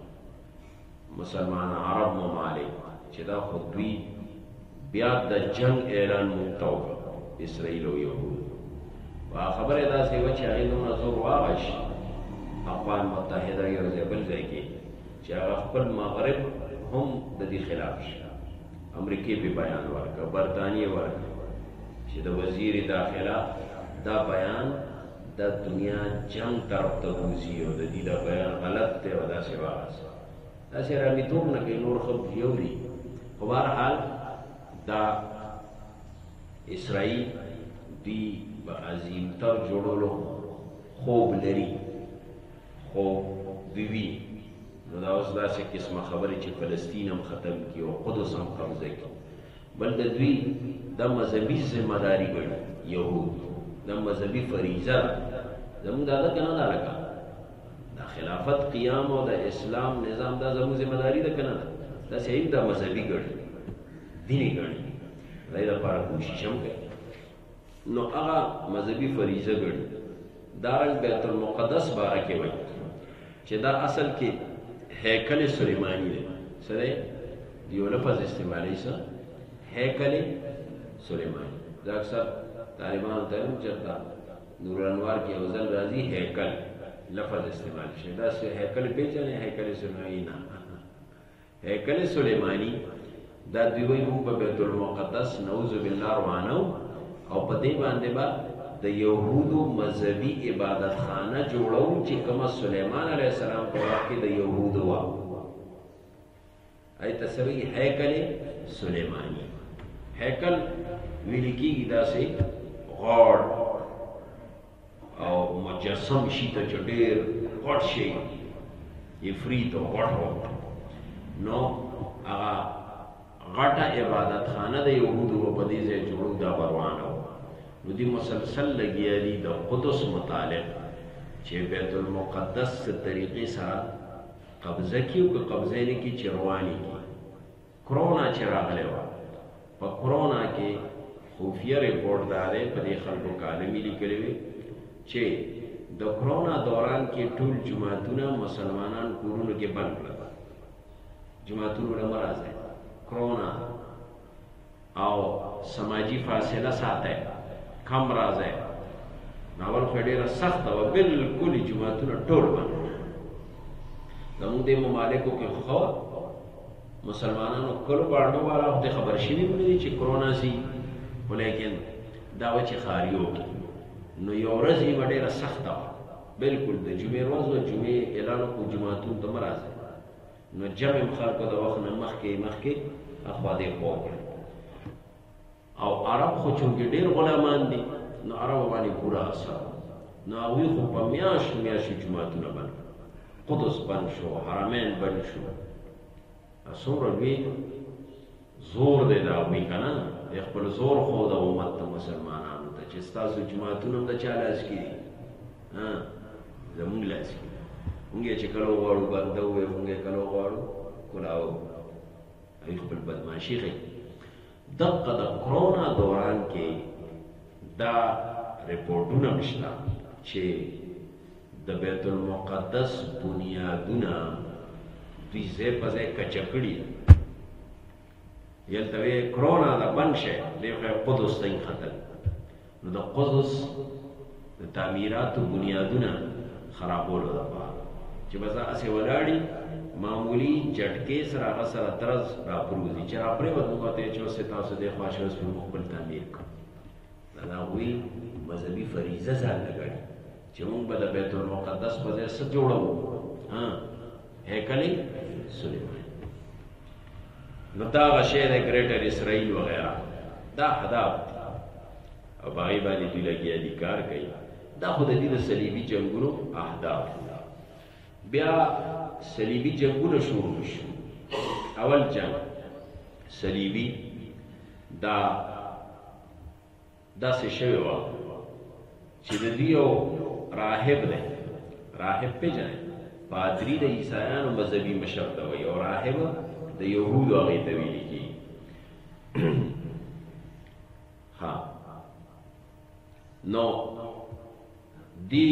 مسلمان عرب ممالک چې دا خو دوی بیا د جنگ اعلان مونږ ته وکړ، اسرائیل او یهود. خبره داسې وه چې هغې دومره زور واغشي اقوام متحده یو ځای بل ځای کې چې هغه خپل مغرب هم د دې خلاف شي. امریکې به بیان ورکړه، برطانیې ورکړه چې د وزیر داخله دا بیان د دنیا جنگ طرف ته بوځي او د دې دا بیان غلط دی او داسې واغسته. داسې رامیتوب نه کوي، نور خو یوري. خو بهرحال دا اسرائیل دوی به عظیمتر جوړولو خوب لري، خوب دوی. نو دا اوس داسې قسمه خبرې چې فلسطین هم ختم کړي او قدس هم قبضه کړي. بل د دوی دا مذهبي ذمهداري ګڼي یهود، دا مذهبي فریضه ده. زموږ دا ده که نه ده؟ لکه دا خلافت قیام او د اسلام نظام دا زموږ ذمهداري ده که نه ده؟ دا صحیح دا مذهبي ګڼي، دیني ګڼي، د دې لپاره کوشش هم کوي. نو هغه مذهبي فریضه ګڼي. دارنګ بیت المقدس باره کې وایي چې دا اصل کې هیکل سلیمانی دی. څه دی؟ یو لفظ استعمالوي، څه هیکل سلیمانی. دا اکثر طالبانو ته هم چېرته نورانوار کې یو ځل راځي هیکل لفظ استعمال شي. دا هیکل پېژنئ؟ هیکل سلیمانی نه، هیکل سلیمانی دا دوی وایي موږ په بیت المقدس نعوذ بالله روانه او په دې باندې به د یهودو مذهبي عبادت خانه جوړو چې کومه سلیمان علیه السلام په وخت کې د یهودو وه. هغې ته څه وایي؟ هیکل سلیمانی. هیکل ویل کېږي داسې غوړ او مجسم شي ته چې ډېر غټ شي، عفریت او غټ و. نو هغه غټه عبادت خانه د یهودو په دې ځای جوړو، دا روانه وه. نو دی مسلسل لګیا دي د قدس متعلق چې بیت المقدس څه طریقې سره قبضه کړي او که قبضه یې نه کړي چې روانې کړي. کرونا چې راغلی وه، په کرونا کې خفیه ریپورټ دا دی، په دې خلکو کالمې لیکلې وې چې د کرونا دوران کې ټول جوماتونه مسلمانان کورونو کې بند کړل. جوماتونو ته مه راځئ، کرونا او سماجی فاصله ساتئ، کم راځئ. ناول خو ډېره سخته وه، بلکل جوماتونه ټول بند. زموږ دې ممالکو کې خو مسلمانانو کلو باندو والا خو خبر شوي هم نه دي چې کرونا سي، خو لیکن دا وه چې ښاریو کې نو یو ورځ یې به ډېره سخته وه، بلکل د جمعې ورځ وه، جمعې اعلان وکړو جوماتونو ته مه راځئ. نو جمع م خلکو د وخت نه مخکې اخوا دې خوا کړل. او عرب خو چونکې ډېر غلامان دي نو عربو باندې پوره اثر، نو هغوی خو په میاشتو میاشتو جوماتونه بند، قدس بند شو، حرمین بند شو. څومره لوی زور دی د هغوی که نه، د خپل زور ښوده امت ته مسلمانانو ته چې ستاسو جوماتونه هم د چا لاس کې دي؟ زموږ لاس کې دي. مونږ یې چې کله وغواړو بنده ووایو، مونږ یې کله وغواړو کلاو. هغوی خپل بدماشي ښیي. دقه د کرونا دوران کې دا رپورټونه هم شته چې د بیت المقدس بنیادونه دوی ځای په ځای کچه کړي. هلته وایي کرونا ده بند شی، دی خو یې قدس ته ختل. نو د قدس د تعمیراتو بنیادونه خرابولو دپاره چې بس هسې ولاړي معمولي جټکې سره هغه سره درز راپروځي چې راپرېوت موږ ورته وایو چې اوس تاسو دې خوا شئ، اوس به موږ خپل تعمیر کړو. دا د هغوی مذهبي فریضه ځان له ګڼي چې موږ به د بیت المقدس په ځای څه جوړوو؟ هیکل سلیمان. نو دا هغه شی دی ګریټر اسرائیل وغیره، دا اهداف دي او په هغې باندې دوی لګیا دي، کار کوي. دا خو د دې د صلیبي جنګونو اهداف دي. بیا صلیبي جنګونه شروع شو. اول جنګ صلیبي دا داسې شوې وه چې د دوی یو راهب دی، راهب پېژنئ، پادري د عیسایانو مذهبي مشر ته وایي، او راهب د یهودو هغې ته ویلي کېږي. نو دی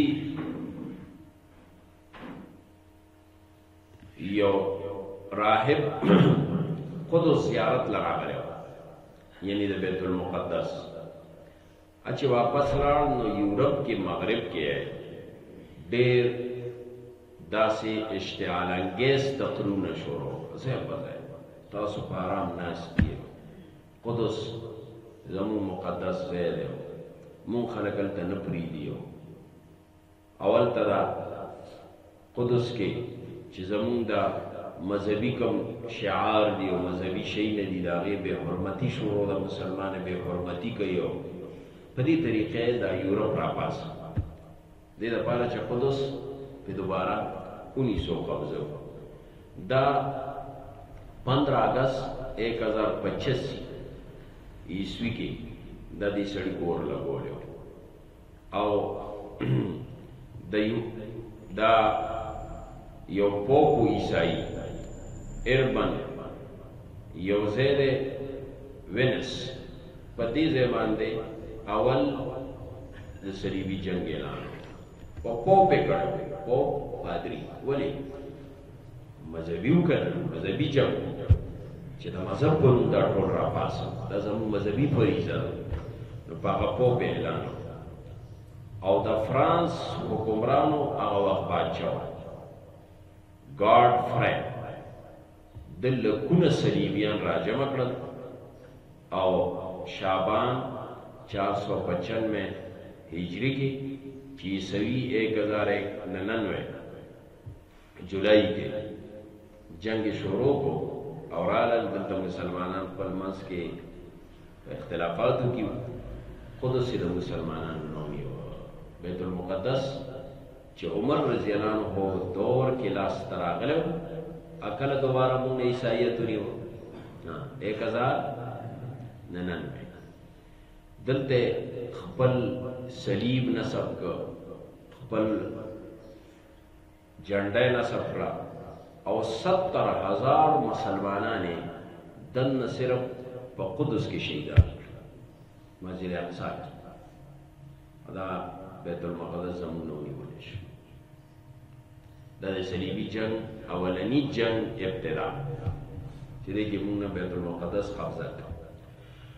یو راهب قدس زیارت لراغلی و، یعنی د بیت المقدس. چې واپس لاړ نو یورپ کې مغرب کې ډېر داسې اشتعال انګیز تقریرونه شروع، ځای په ځای تاسو په ارام ناست یې، قدس زموږ مقدس ځای دی، مونږ خلک هلته نه پرېږدي. اول ته دا قدس کې چې زمونږ دا مذهبي کوم شعار دی او مذهبي شی نه دي، د هغې بې حرمتي شروع ده، مسلمان بې حرمتي کوي. او په دې طریقې دا یورپ راپاڅه دې دپاره چې قدس پې دوباره ونیسو، قبضه وکړو. دا 15 اگست 1085 عیسوي کې دا دې سړي کور لګولی او دا یو پوپو عیسائی اربن یو ځای دی وینس، په دې ځای باندې اول د صلیبي جنګ اعلان په پوپ یې کړی، پوپ پادري. ولې مذهبي وکړل، مذهبي جنګ چې د مذهب په نوم دا ټول راپاڅه، دا زموږ مذهبي فریضه ده. نو په هغه پوپ اعلان او د فرانس حکمرانو هغه وخت بادشاه ګاډ فرای د لکونه صلیبیان راجمع کړل او شعبان 495 هجری کې چې عیسوي 1099 جولائی کې جنگ شروع کو او رالل. دلته مسلمانان خپل منځ کې اختلافاتو کې قدس د مسلمانانو نومي و. بیت المقدس چې عمر رضی الله عنه دور کې لاس ته راغلی و، کله دوباره مونږ عیسایت ونیو 1099. دلته خپل صلیب نصب که، خپل جنډه نصب کړه او 70,000 مسلمانانې دننه صرف په قدس کې شهیدان کړل، مسجد اقصی کې. دا بیت المقدس زموږ نه ونیولی شو. دا د صلیبي جنګ اولني جنګ ابتدا چې دی کې مونږ نه بیت المقدس قبضه کړه.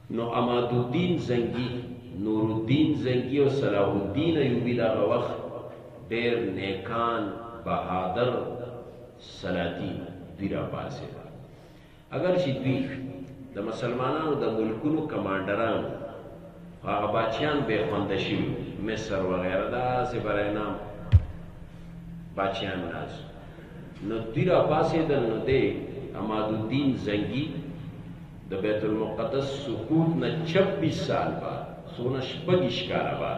نو عماد الدین زنگی، نور الدین زنگی او صلاح الدین ایوبی دا وخت ډیر نیکان بہادر سلاطین دوی را پاسې ده. اگر چې دوی د مسلمانانو د ملکونو کمانډرانو هغه باچیان به خوانده شوي مصر وغیره داسې برای نام باچیان ناست، نو دوی را پاسېدل. نو دی عماد الدین زنگی د بیت المقدس سقوط نه 26 سال بعد، سونه شپږ کاله بعد،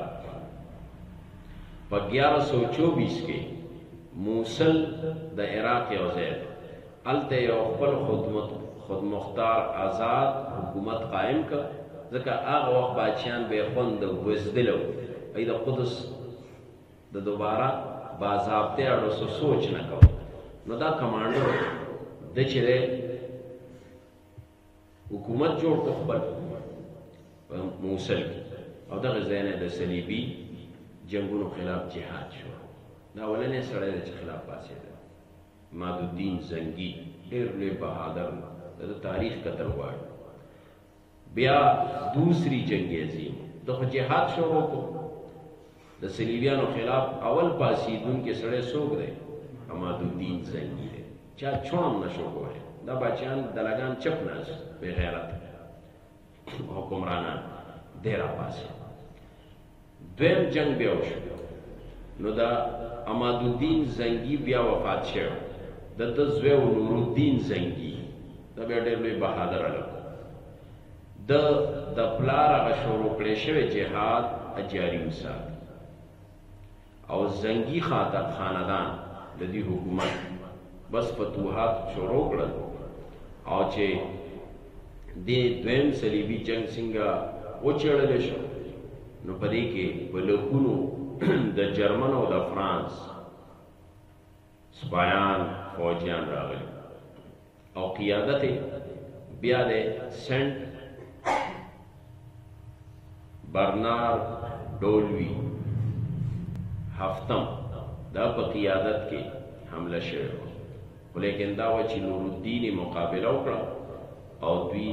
په 1124 کې موصل د عراق یو ځای هلته یو خپل خودمختار آزاد حکومت قائم کړ، ځکه هغه وخت باچیان به یې خوند بزدلو، ای د قدس د دوباره باضابطه اړو سوچ نه کوو. نو دا کمانډر د چې حکومت جوړ کړ خپل په موصل کې، او دغه ځای نه د صلیبي جنګونو خلاف جهاد شو. دا اولنی سړی دی چې خلاف پاڅېده، عماد الدین زنگی ډېر لوی بهادر د تاریخ کتل غواړي. بیا دوسری جنگ عظیم دغه جهاد شروع کړو د صلیبیانو خلاف. اول پاسېدونکی سړی څوک دی؟ عماد الدین زنگی دی. چا چونم نشو کولی، دا باچیان دلګان چپ ناست بې غیرت حکمرانان دی را پاسېد. دویم جنگ بیا وشو، نو دا عماد الدین زنگی بیا وفات شو، د ده زوی و نور الدین زنگی، دا بیا ډېر لوی بهادر هلک د پلار هغه شروع کړی شوی جهاد جاري وساتي، او زنگی خاندان د دې حکومت بس فتوحات شروع کړل. او چې دې دویم صلیبي جنگ څنګه وچړلی شو، نو په دې کې په لکونو د جرمن او د فرانس سپایان فوجیان راغلي، او قیادت بیا د سنٹ برنارد ډولوي هفتم دا په قیادت کې حمله شوې وه. خو لیکن دا وه چې نور الدین مقابله وکړه، او دوی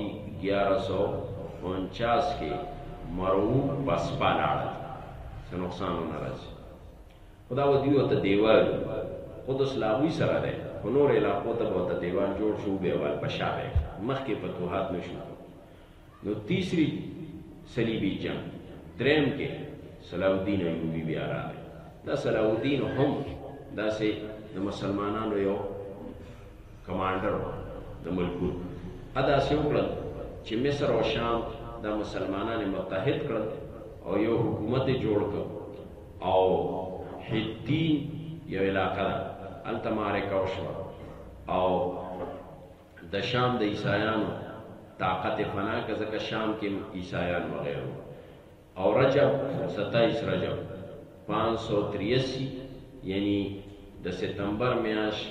1149 کې مرعوب بسپا لاړل، څه نقصان ونه رسي. خو دا دوی ورته دیوال قدس لا هغوی سره دی، خو نور علاقو ته به ورته دیوال جوړ شو، دیوال په شا دی، مخکې فتوحات نه شو. نو تیسری صلیبي جنگ دریم کې صلاح الدین ایوبي بیا راغی. دا صلاح الدین هم داسې د مسلمانانو یو کمانډر و د ملکونو. داسې وکړل چې مصر او شام دا مسلمانان متحد کړل او یو حکومت یې جوړ کړ. او حتین یو علاقه ده، هلته معرکه وشوه، او د شام د عیسایانو طاقت فنا کړه، ځکه شام کې عیسایان وغیره. او رجب 27 رجب 583 یعنی د ستمبر میاشت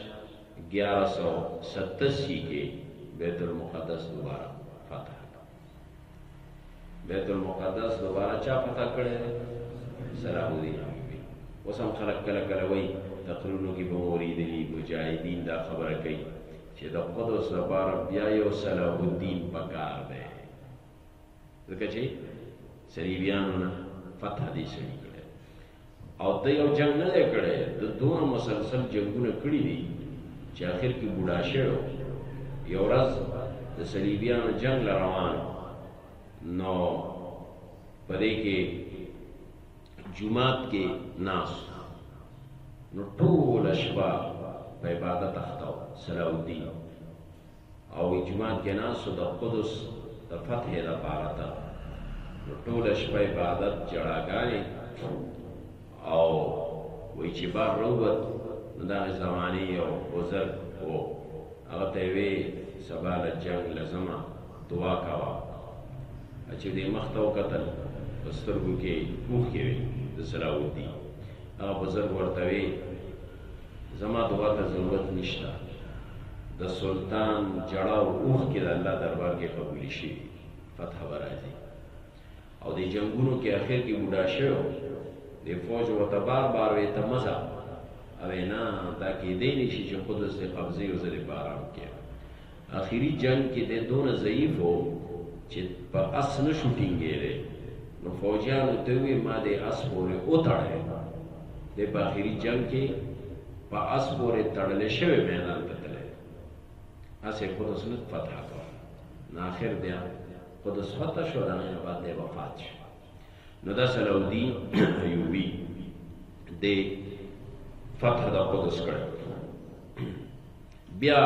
1187 کې بیت المقدس دوباره فتح کړ. بیت المقدس دوباره چا فتح کړی دی؟ صلاح الدین ایوبي. اوس هم خلک کله کله وایي تقریرونو کې به مو اورېدلي مجاهدین دا خبره کوي چې د قدس لپاره بیا یو صلاح الدین پکار دی، ځکه چې صلیبیانو نه فتح دی سړي کړی، او د یو جنګ نه دی کړی، د دونه مسلسل جنګونه کړي دي چې آخر کې بوډا شوی. یو ورځ د صلیبیانو جنګ له روان، نو په دې کې جومات کې ناست، نو ټوله شپه په عبادت اخته و صلاح الدین، او جومات کې ناست د قدس د فتحې لپاره ته، نو ټوله شپه عبادت جړاګانې، او وایي چې بار راووت، نو دغې زمانې یو بزرګ و، هغه ته یې ویې سبا له جنګ له ځمه دعا کوه. چې دې مخ ته وکتل، په سترګو کې اوښکې وې د صلاح الدین. هغه بزرګ ورته ویې زما دعا ته ضرورت نشته، د سلطان جړه او اوښکې د الله دربار کې قبولې شوي، فتح به راځي. او دې جنګونو کې اخر کې بوډا شوی، دې فوج ورته بار بار ویې ته مه ځه، اوی نه دا کېدی نه شي چې قدس دې قبضې او زه دې په ارام کې. آخري جنګ کې دې دونه ضعیف و چې په اس نه شو ټینګېدی نو فوجیانو ته وویل ما دې اس پورې وتړی دی په آخري جنګ کې په اس پورې تړلی شوی میدان ته تللی هسې قدس نه فتح کړ نو آخر بیا قدس فتح شو د هغې نه بعد دی وفات شو نو دا صلاح الدین ایوبي د فتح د قدس کړی بیا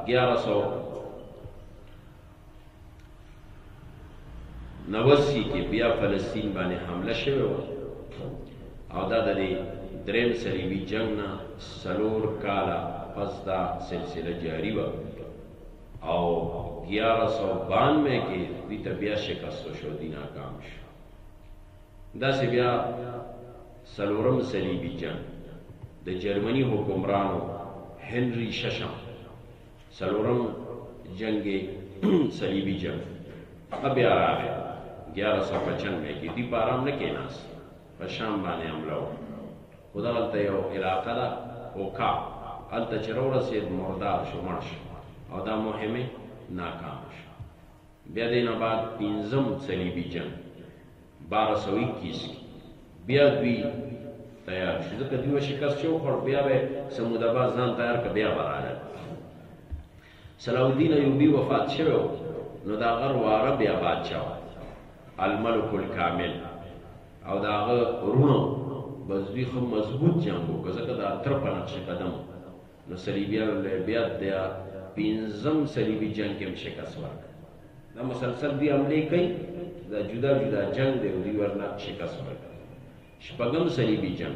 1189 کې بیا فلسطین باندې حمله شوې وه او دا د دې دریم صلیبي جنګ نه 4 کاله پس دا سلسله جاري وه او 1192 کې دوی ته بیا شکست وشو دوی ناکام شو داسې بیا 4م صلیبي جنګ د جرمني حکمرانو هنري ششم 4م جنگ صلیبي جنگ هغه بیا راغی 1195 کې دوی په ارام نه کېناست په شام باندې حمله وکړه خو دغلته یو علاقه ده اوکا هلته چې راورسېد مردار شو مړ شو او دا مهمې ناکامه شو بیا دې نه بعد 5م صلیبي جنگ 1221 کې بیا دوی تیار شو ځکه دوی به شکست شو وخوړ بیا به سمودآباد ځان تیار کړه بیا به راغلل صلاح الدین ایوبي وفات شوی و نو د هغه واره بیا بادشاه و الملک الکامل او د هغه وروڼو بس دوی ښه مضبوط جنګ وکړه ځکه د اتر په نقش قدم نو صلیبیانو له بیا د 5م صلیبي جنګ کې هم شکست ورکړه دا مسلسل دوی حملې کوي دا جدا جدا جنگ دی او دوی ورنه شکست ورکړه 6م صلیبي جنگ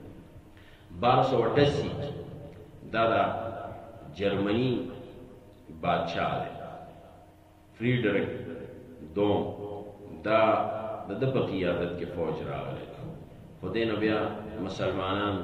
1288 دا د جرمني بادشاہ دی فریډریک دوم دا د ده په قیادت کې فوج راغلی خو دې نه بیا مسلمانان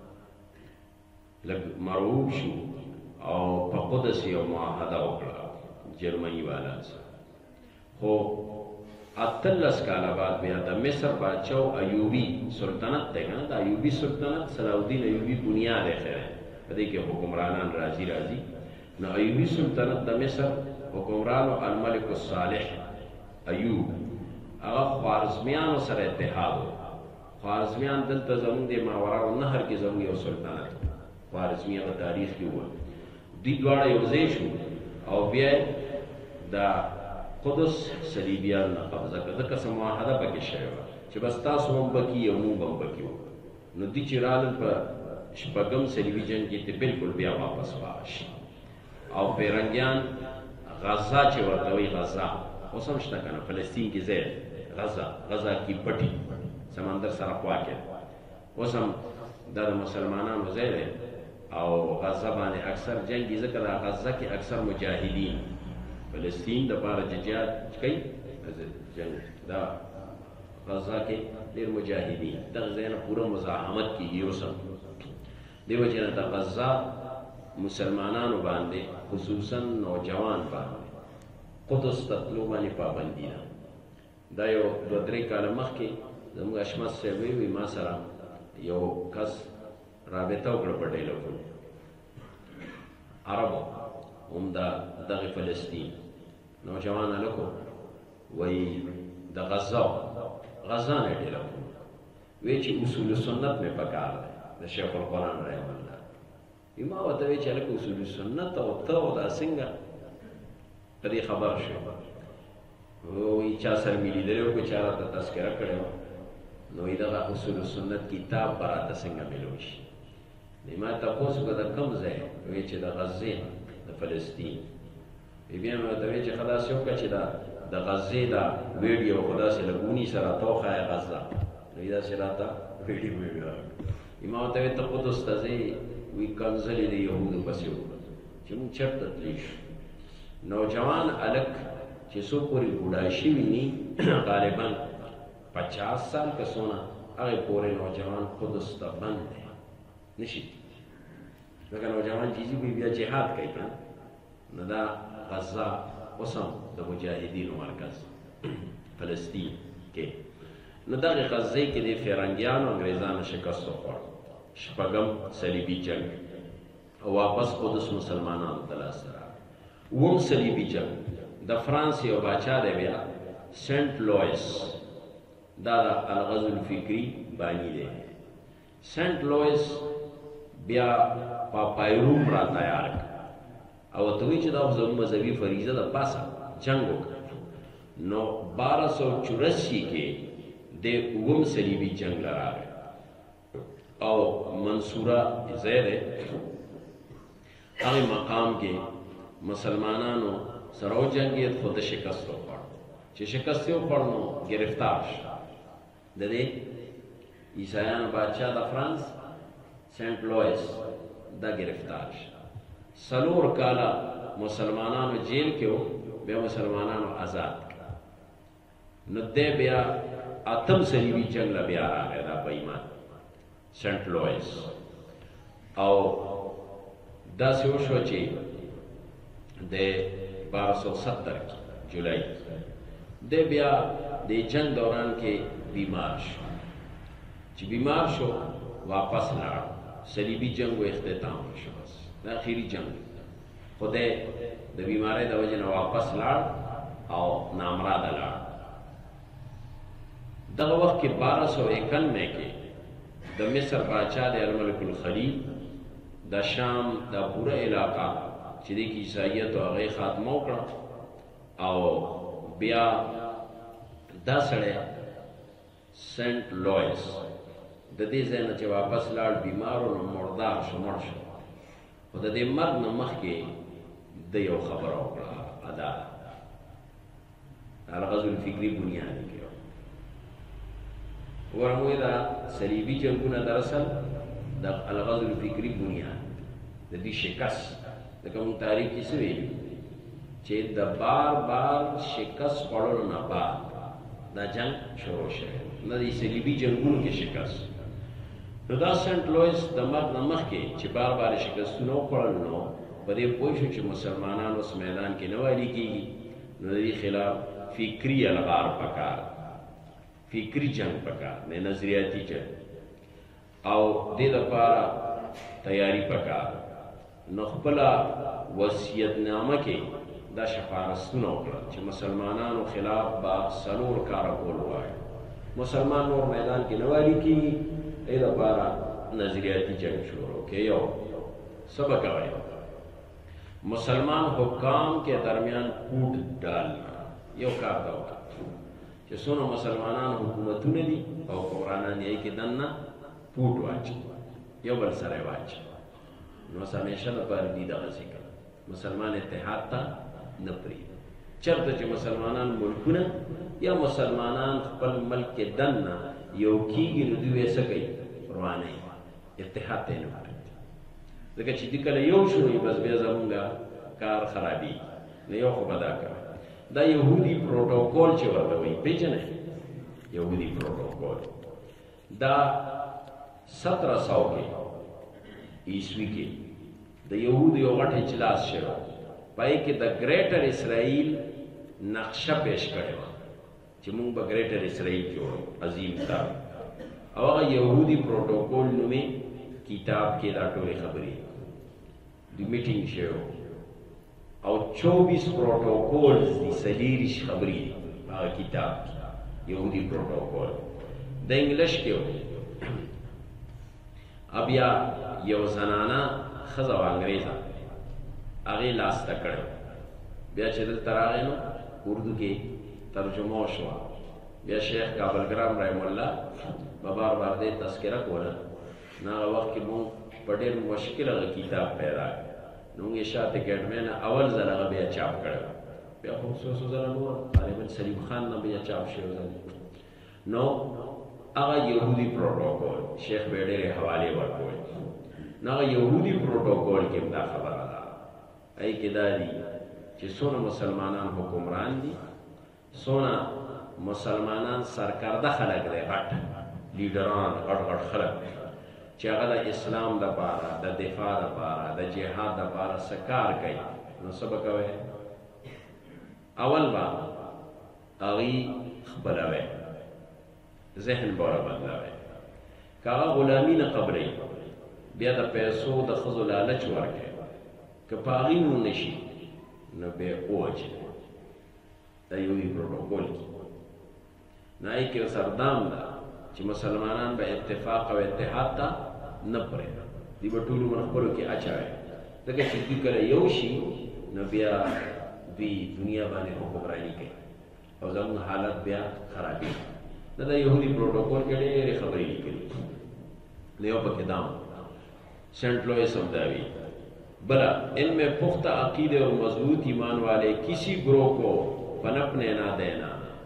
لږ مرعوب شو او په قدس یو معاهده وکړه جرمني والا سره خو 18 کاله بعد بیا د مصر بادشاه ایوبي سلطنت دی که نه د ایوبي سلطنت صلاح الدین ایوبي بنیاد یې ښی دی په دې کې حکمرانان راځي نو ایوبي سلطنت د مصر حکمرانو الملک الصالح ایوب هغه خوارزمیانو سره اتحاد و خوارزمیان دلته زموږ د ماوراء النهر کې زموږ یو سلطنت خوارزمي هغه تاریخ کې وویل دوی دواړه یو ځای شو او بیا د قدس صلیبیان نه قبضه کړه ځکه څه معاهده پکې شوې وه چې بس تاسو هم پکې او موږ هم پکې وو نو دوی چې رالل په 6م صلیبي جنګ کې ته بالکل بیا واپس واغشي او پیرنګیان غزه چې ورته وایي غزه اوس هم شته که نه فلسطین کې ځای غزه کې پټي سمندر سره خوا کې اوس هم دا د مسلمانانو ځای دی او غزه باندې اکثر جنګي ځکه دا غزه کې اکثر مجاهدین فلسطین دپاره چې جهاد کوي جنګ دا غزه کې ډېر مجاهدین دغه ځای نه پوره مزاحمت کېږي اوس هم دې وجې نه د غزه مسلمانانو باندې خصوصا نوجوان باندې قدس ته تلو باندې پابندي ده دا یو 2-3 کاله مخکې زموږ اشمت صاحب وی ما سره یو کس رابطه وکړه په ټیلیفون عربو هم دغه فلسطین نوجوان هلکو وایي د غزه نه ټیلیفون وی چې اصول سنت مې پکار دی د شیخ القرآن رحم الله ما ورته وی چې هلکه اصول سنت او ته او دا څنګه په دې خبر شو وایي چا سره مې لیدلی و که چا راته تذکره کړې وه نو وایي دغه اصول سنت کتاب به راته څنګه میلو شي ما تپوس وکړه د کوم ځای وایي چې د غزې د فلسطین بیا مې ورته ویل چې ښه داسې وکړه چې د غزې دا ویډیو خو داسې لږ ونیسه راته وښایه غزه نو یې داسې راته ویډیو مې راکړه ما ورته ویل ته قدس ته ځې وایي کنځلې د یهودو پسې وکړه چې موږ چېرته تللی شو نوجوان هلک چې څو پورې بوډا شوي ني غالبا 50 سال که څونه هغې پورې نوجوان قدس ته بند دی نشي ځکه نوجوان چې ځي بیا جهاد کوي که نو دا غزه اوس هم د مجاهدینو مرکز فلسطین کې نو دغې غزې کې د فرنګیانو انګریزانو شکست وخوړ 6م صلیبي جنګ او واپس قدس مسلمانانو ته لاسته راغی 7م صلیبي جنګ د فرانس یو باچا دی بیا سنٹ لوئس دا الغزو الفکری بانی دی. سنٹ لوئس بیا پاپایروم را تیار کړ او ته وایي چې دا خو زموږ مذهبي فریضه ده، پاسه جنګ وکړه. نو 1284 کې د اووم صلیبي جنګ له راغی او منصوره ځای دی، هغې مقام کې مسلمانانو سره وجنګېد خو د شکست وخوړ. چې شکست یې وخوړ نو ګرفتار شو. د دې عیسایانو بادشاه د فرانس سنٹ لوئس دا گرفتار شو. 4 کاله مسلمانانو جیل کې و، بیا مسلمانانو آزاد کړه. نو دی بیا 8م صلیبي جنګ له بیا راغی دا بېایمان سنٹ لوئس. او داسې وشوه چې د 1270 کې جولای دی بیا د جنګ دوران کې بیمار شو. چې بیمار شو واپس لاړ. صلیبي جنګ و اختتام شو، بس دا اخیری جنګ. خو د بیمارۍ د وجې نه واپس لاړ او نامراده لاړ. دغه وخت کې 1291 کې د مصر باچا د الملک الخلیل د شام دا پوره علاقه چې د عیسایت او هغې خاتمه وکړه. او بیا دا سړی سنٹ لوئس د دې ځای نه چې واپس لاړ بیمار و، نو مردار شو، مړ شو. خو د دې مرګ نه مخکې د یو خبره وکړه، ادا الغزو الفکري بنیاد کې ورموی دا صلیبي جنګونه دراصل د الغزو الفکري بنیاد د دې شکست. لکه مونږ تاریخ کې څه ویلي چې د بار بار شکست خوړلو نه بعد دا جنګ شروع شوی، نه د صلیبي جنګونو کې شکست. نو دا سنٹ لوئس د مرګ نه مخکې چې بار بار شکستونه وخوړل، نو په دې پوه شو چې مسلمانان اوس میدان کې نه والي کېږي، نو د دې خلاف فکري الغار پکار، فکري جنگ پکار، نه نظریاتي جنگ. او دې دپاره تیاری پکار. نو خپله وصیتنامه کې دا شفارستونه وکړل چې مسلمانانو خلاف به 4 کاره کول وایي. مسلمان نور میدان کې نه والي کېږي، دې دپاره نظریاتي جنگ شروع کړي. یو څه به کوئ؟ مسلمان حکام کے درمیان پوٹ ڈالنا، یو کار دا وکړه چې څونه مسلمانان حکومتونه دي او حکمرانان یې کې دننه پوټ واچي، یو بل سره یې واچي. نو همیشه لپاره دي دغسې کوي، مسلمان اتحاد ته نه پرېږدي. چېرته چې مسلمانان ملکونه یا مسلمانان خپل ملک کې دننه یو کېږي، نو دوی یې څه کوي؟ پروا نه کوي، اتحاد ته یې نه پرېږدي. ځکه چې دې کله یو شو نو بس بیا زمونږ کار خرابېږي. نو یو خو به دا کوي. دا یهودي پروټوکول چې ورته وایي، پېژنئ؟ یهودي پروټوکول دا 1700 کې عیسوي کې د یهودو یو غټ اجلاس شوی، پای کې د ګریټر اسرائیل نقشه پیش کړې وه چې موږ به ګریټر اسرائیل جوړو، عظیم کتاب. او هغه یهودي پروټوکول نومې کتاب کې دا ټولې خبرې د میټینګ شوی او 24 پروټوکولز دي، 40 خبرې دي هغه کتاب کې، یهودي پروټوکول. د انګلیش کې بیا یو زنانه ښځه وه انګریزه، هغې لاسته کړی. بیا چې دلته راغی نو اردو کې ترجمه وشوه. بیا شیخ کابلګرام رحم الله به بار بار دې تذکره کوله. نو هغه وخت کې مونږ په ډېر مشکل هغه کتاب پیدا کړ. نو مونږ یې شات اکیډمۍ نه اول ځل هغه بیا چاپ کړی، بیا خو څو ځله نور غالبا سلیم خان نه بیا چاپ شوی. نو هغه یهودي پروټوکول شیخ به ډېرې حوالې ورکوي. نو هغه یهودي پروټوکول کې هم دا خبره ده، هغې کې دا دي چې څونه مسلمانان حکمران دي، څونه مسلمانان سرکرده خلک دی، غټ لیډران، غټ غټ خلک چې هغه د اسلام دپاره، د دفاع دپاره، د جهاد دپاره څه کار کوي. نو څه به کوئ؟ اول به هغوی خپلوئ، ذهن به ورته بدلوئ. که هغه غلامي نه قبلوي، بیا د پیسو د ښځو لالچ ورکوي. که په هغې ونه شي نو بیا یې ووجنئ. دا یهودي پروټوکول کې نای کې سردام دا چې مسلمانان به اتفاق او اتحاد ته نه پرې دی به ټول مرخپلو کې اچوي ځکه چې دوی کله یو شي نو بیا دوی دنیا باندې حکمراني کوي او زموږ حالت بیا خرابېږي دا د یهودي پروټوکول کې ډېرې خبرې لیکلي یو پکې دام سینٹ لوئس هم دا وی بلا ان میں پختہ عقیدے اور مضبوط ایمان والے کسی گروہ کو پنپنے نہ دینا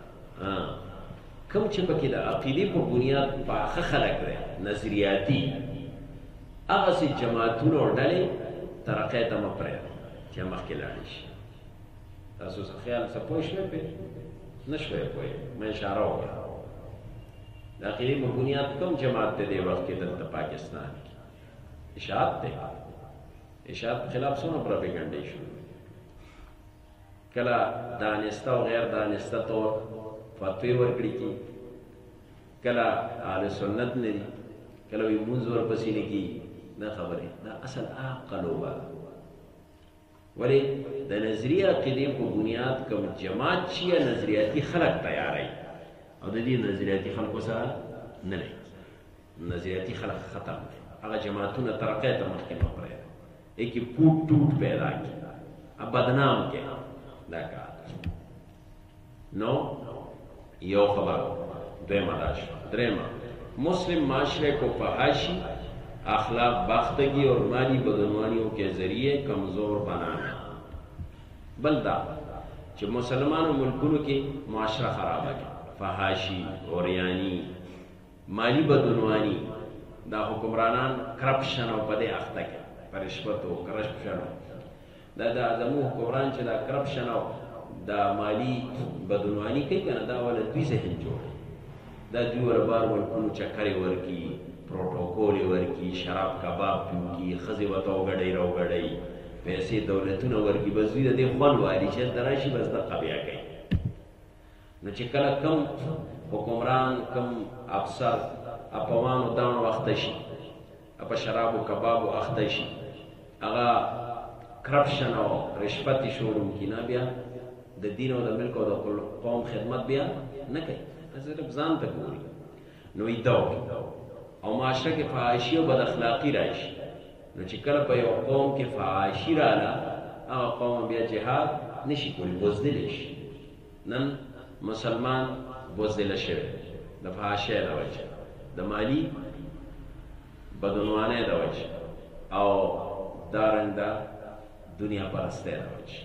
کم چې پکې د عقیدې په بنیاد پاخه خلک دی نظریاتي هغسې جماعتونه او ډلې ترقۍ ته مه پرېږدئ چې مخکې لاړې شي تاسو څه خیال څه پوه شوی پرې نه شوی پوه ما اشاره وکړه د عقیدې په بنیاد کوم جماعت دی دې وخت کې دلته پاکستان کې اشاعت دی اشاعت خلاف څومره پروپیګنډې شو کله دانسته او غیر دانسته طور فتوی ورکړي کی کله اهل سنت نه دي کله وي مونځ ورپسې نه کېږي دا خبرې دا اصل عقلوبه ولې د نظریه عقیدې په بنیاد کوم جماعت چې نظریاتي خلک تیاروي او د دې نظریاتي خلکو سره نه لري نظریاتي خلک ختم دي هغه جماعتونه ترقۍ ته مخکې نه پرېږدي ایک پوٹ ٹوٹ پیدا کی اب بدنام کے دا کار نو یو خبر دویمہ داش دریمہ مسلم معاشرے کو فحاشی اخلاق باختگی اور مالی بدعنوانیوں کے ذریعے کمزور بنانا بلدا جو مسلمان ملکوں کی معاشرہ خراب ہے فحاشی اوریانی مالی بدعنوانی دا حکمرانان کرپشن او پدې اخته کې رشوت او کرپشن دا زموږ حکمران چې دا کرپشن او دا مالی بدعنواني کوي کنه دا ول دوی ذهن جوړ دا دوی وربار ورکو چکرې ورکی پروتوکول ورکی شراب کباب پیوکی خزي وته وګړي راوګړي پیسې دولتونه ورکی بس دوی د دې خوان والی چې دراشي بس د قبیا کوي نو چې کله کم حکمران کم افسر اپوانو داون وخت شي اپا شراب و کباب و اخته شي اغا کرپشن او رشوت شروع کی نه بیا د دین او د ملک او د قوم خدمت بیا نه کوي صرف ځان ته ګوري نو ایدو او معاشره کې فحاشي او بد اخلاقی راشي نو چې کله په یو قوم کې فحاشي رااله هغه قوم بیا جهاد نشي کولی بزدل شي نن مسلمان بزدل شوی د فحاشۍ د وجه د مالی بدعنوانۍ د وجه او دارنده دنیا پرستی د وجه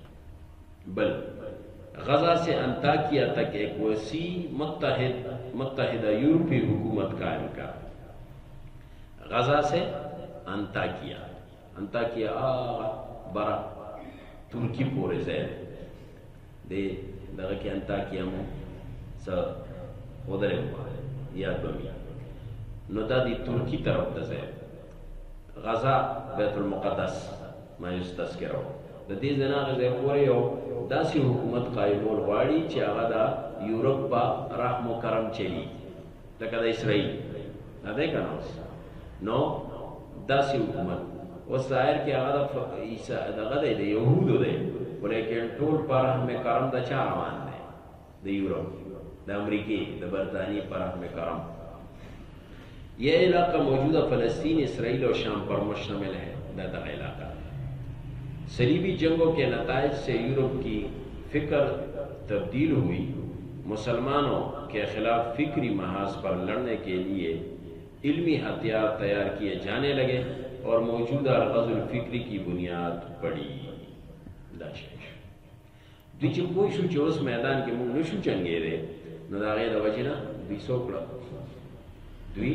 بل غزہ سے انطاکیہ تک ایک وسیع متحدہ یورپی حکومت قائم کا غزہ سے انطاکیہ برا ترکی پورے زید دے دغه کې انطاکیہ مو څه ودرې یاد بمی نو دا دی ترکی طرف ته ځای غزا بیت المقدس ما یوس تذکره د دې ځنا غزا پورې یو داسې حکومت قائمول غواړي چې هغه د یورپ په رحم و کرم چلی لکه د اسرائیل دا دی که نه نو داسې حکومت اوس ظاهر کې هغه دغه دی د یهودو دی ولیکن ټول په رحم کرم د چا روان دی د یورپ د امریکې د برطانیې په رحم کرم یہ علاقہ موجودہ فلسطین اسرائیل اور شام پر مشتمل ہے دادا علاقہ صلیبی جنگوں کے نتائج سے یورپ کی فکر تبدیل ہوئی مسلمانوں کے خلاف فکری محاذ پر لڑنے کے لیے علمی ہتھیار تیار کیے جانے لگے اور موجودہ غزو الفکری کی بنیاد پڑی دوی چې پوه شو چې اوس میدان کې موږ نشو جنګېدی نو د هغې د وجې نه دوی څه وکړه دوی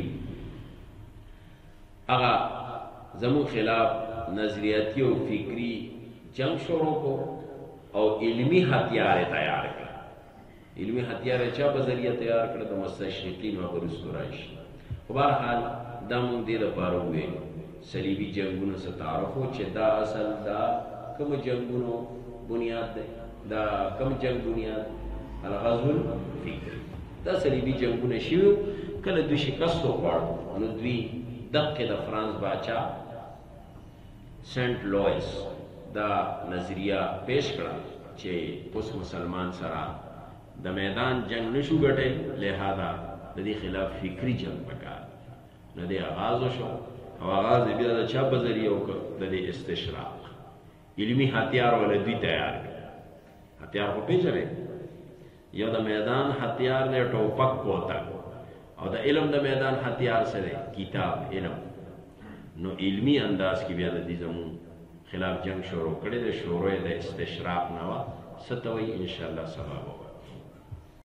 هغه زموږ خلاف نظریاتي او فکري جنگ شروع کو او علمي هتیار یې تیار کړه علمي هتیار یې چا په ذریعه تیار کړه د مستشرقینو هغه وروستو راشي خو بهرحال دا موږ دې دپاره وویلو صلیبي جنګونو څه تعارف و چې دا اصل دا کومو جنګونو بنیاد دی دا کم جنگ بنیاد الغزو الفکری دا صلیبي جنګونه شوي کله دوی شکست وخوړ نو دوی دقې د فرانس باچا سینټ لوئس دا نظریه پیش کړه چې اوس مسلمان سره د میدان جنگ نشو ګټی، لہذا د دې خلاف فکری جنگ پکار نه دی آغاز وشو او آغاز بیا د چا په ذریعه وکړ د دې استشراق علمی هتیار ولا دوی تیار کړ. هتیار خو پیژنئ، یو د میدان هتیار دی ټوپک کوتک، او د علم د میدان هتیار سره کتاب علم. نو علمی انداز کې بیا د دې زمون خلاف جنگ شروع کړی د شروع د استشراق نه وا ستوي ان شاء الله سبب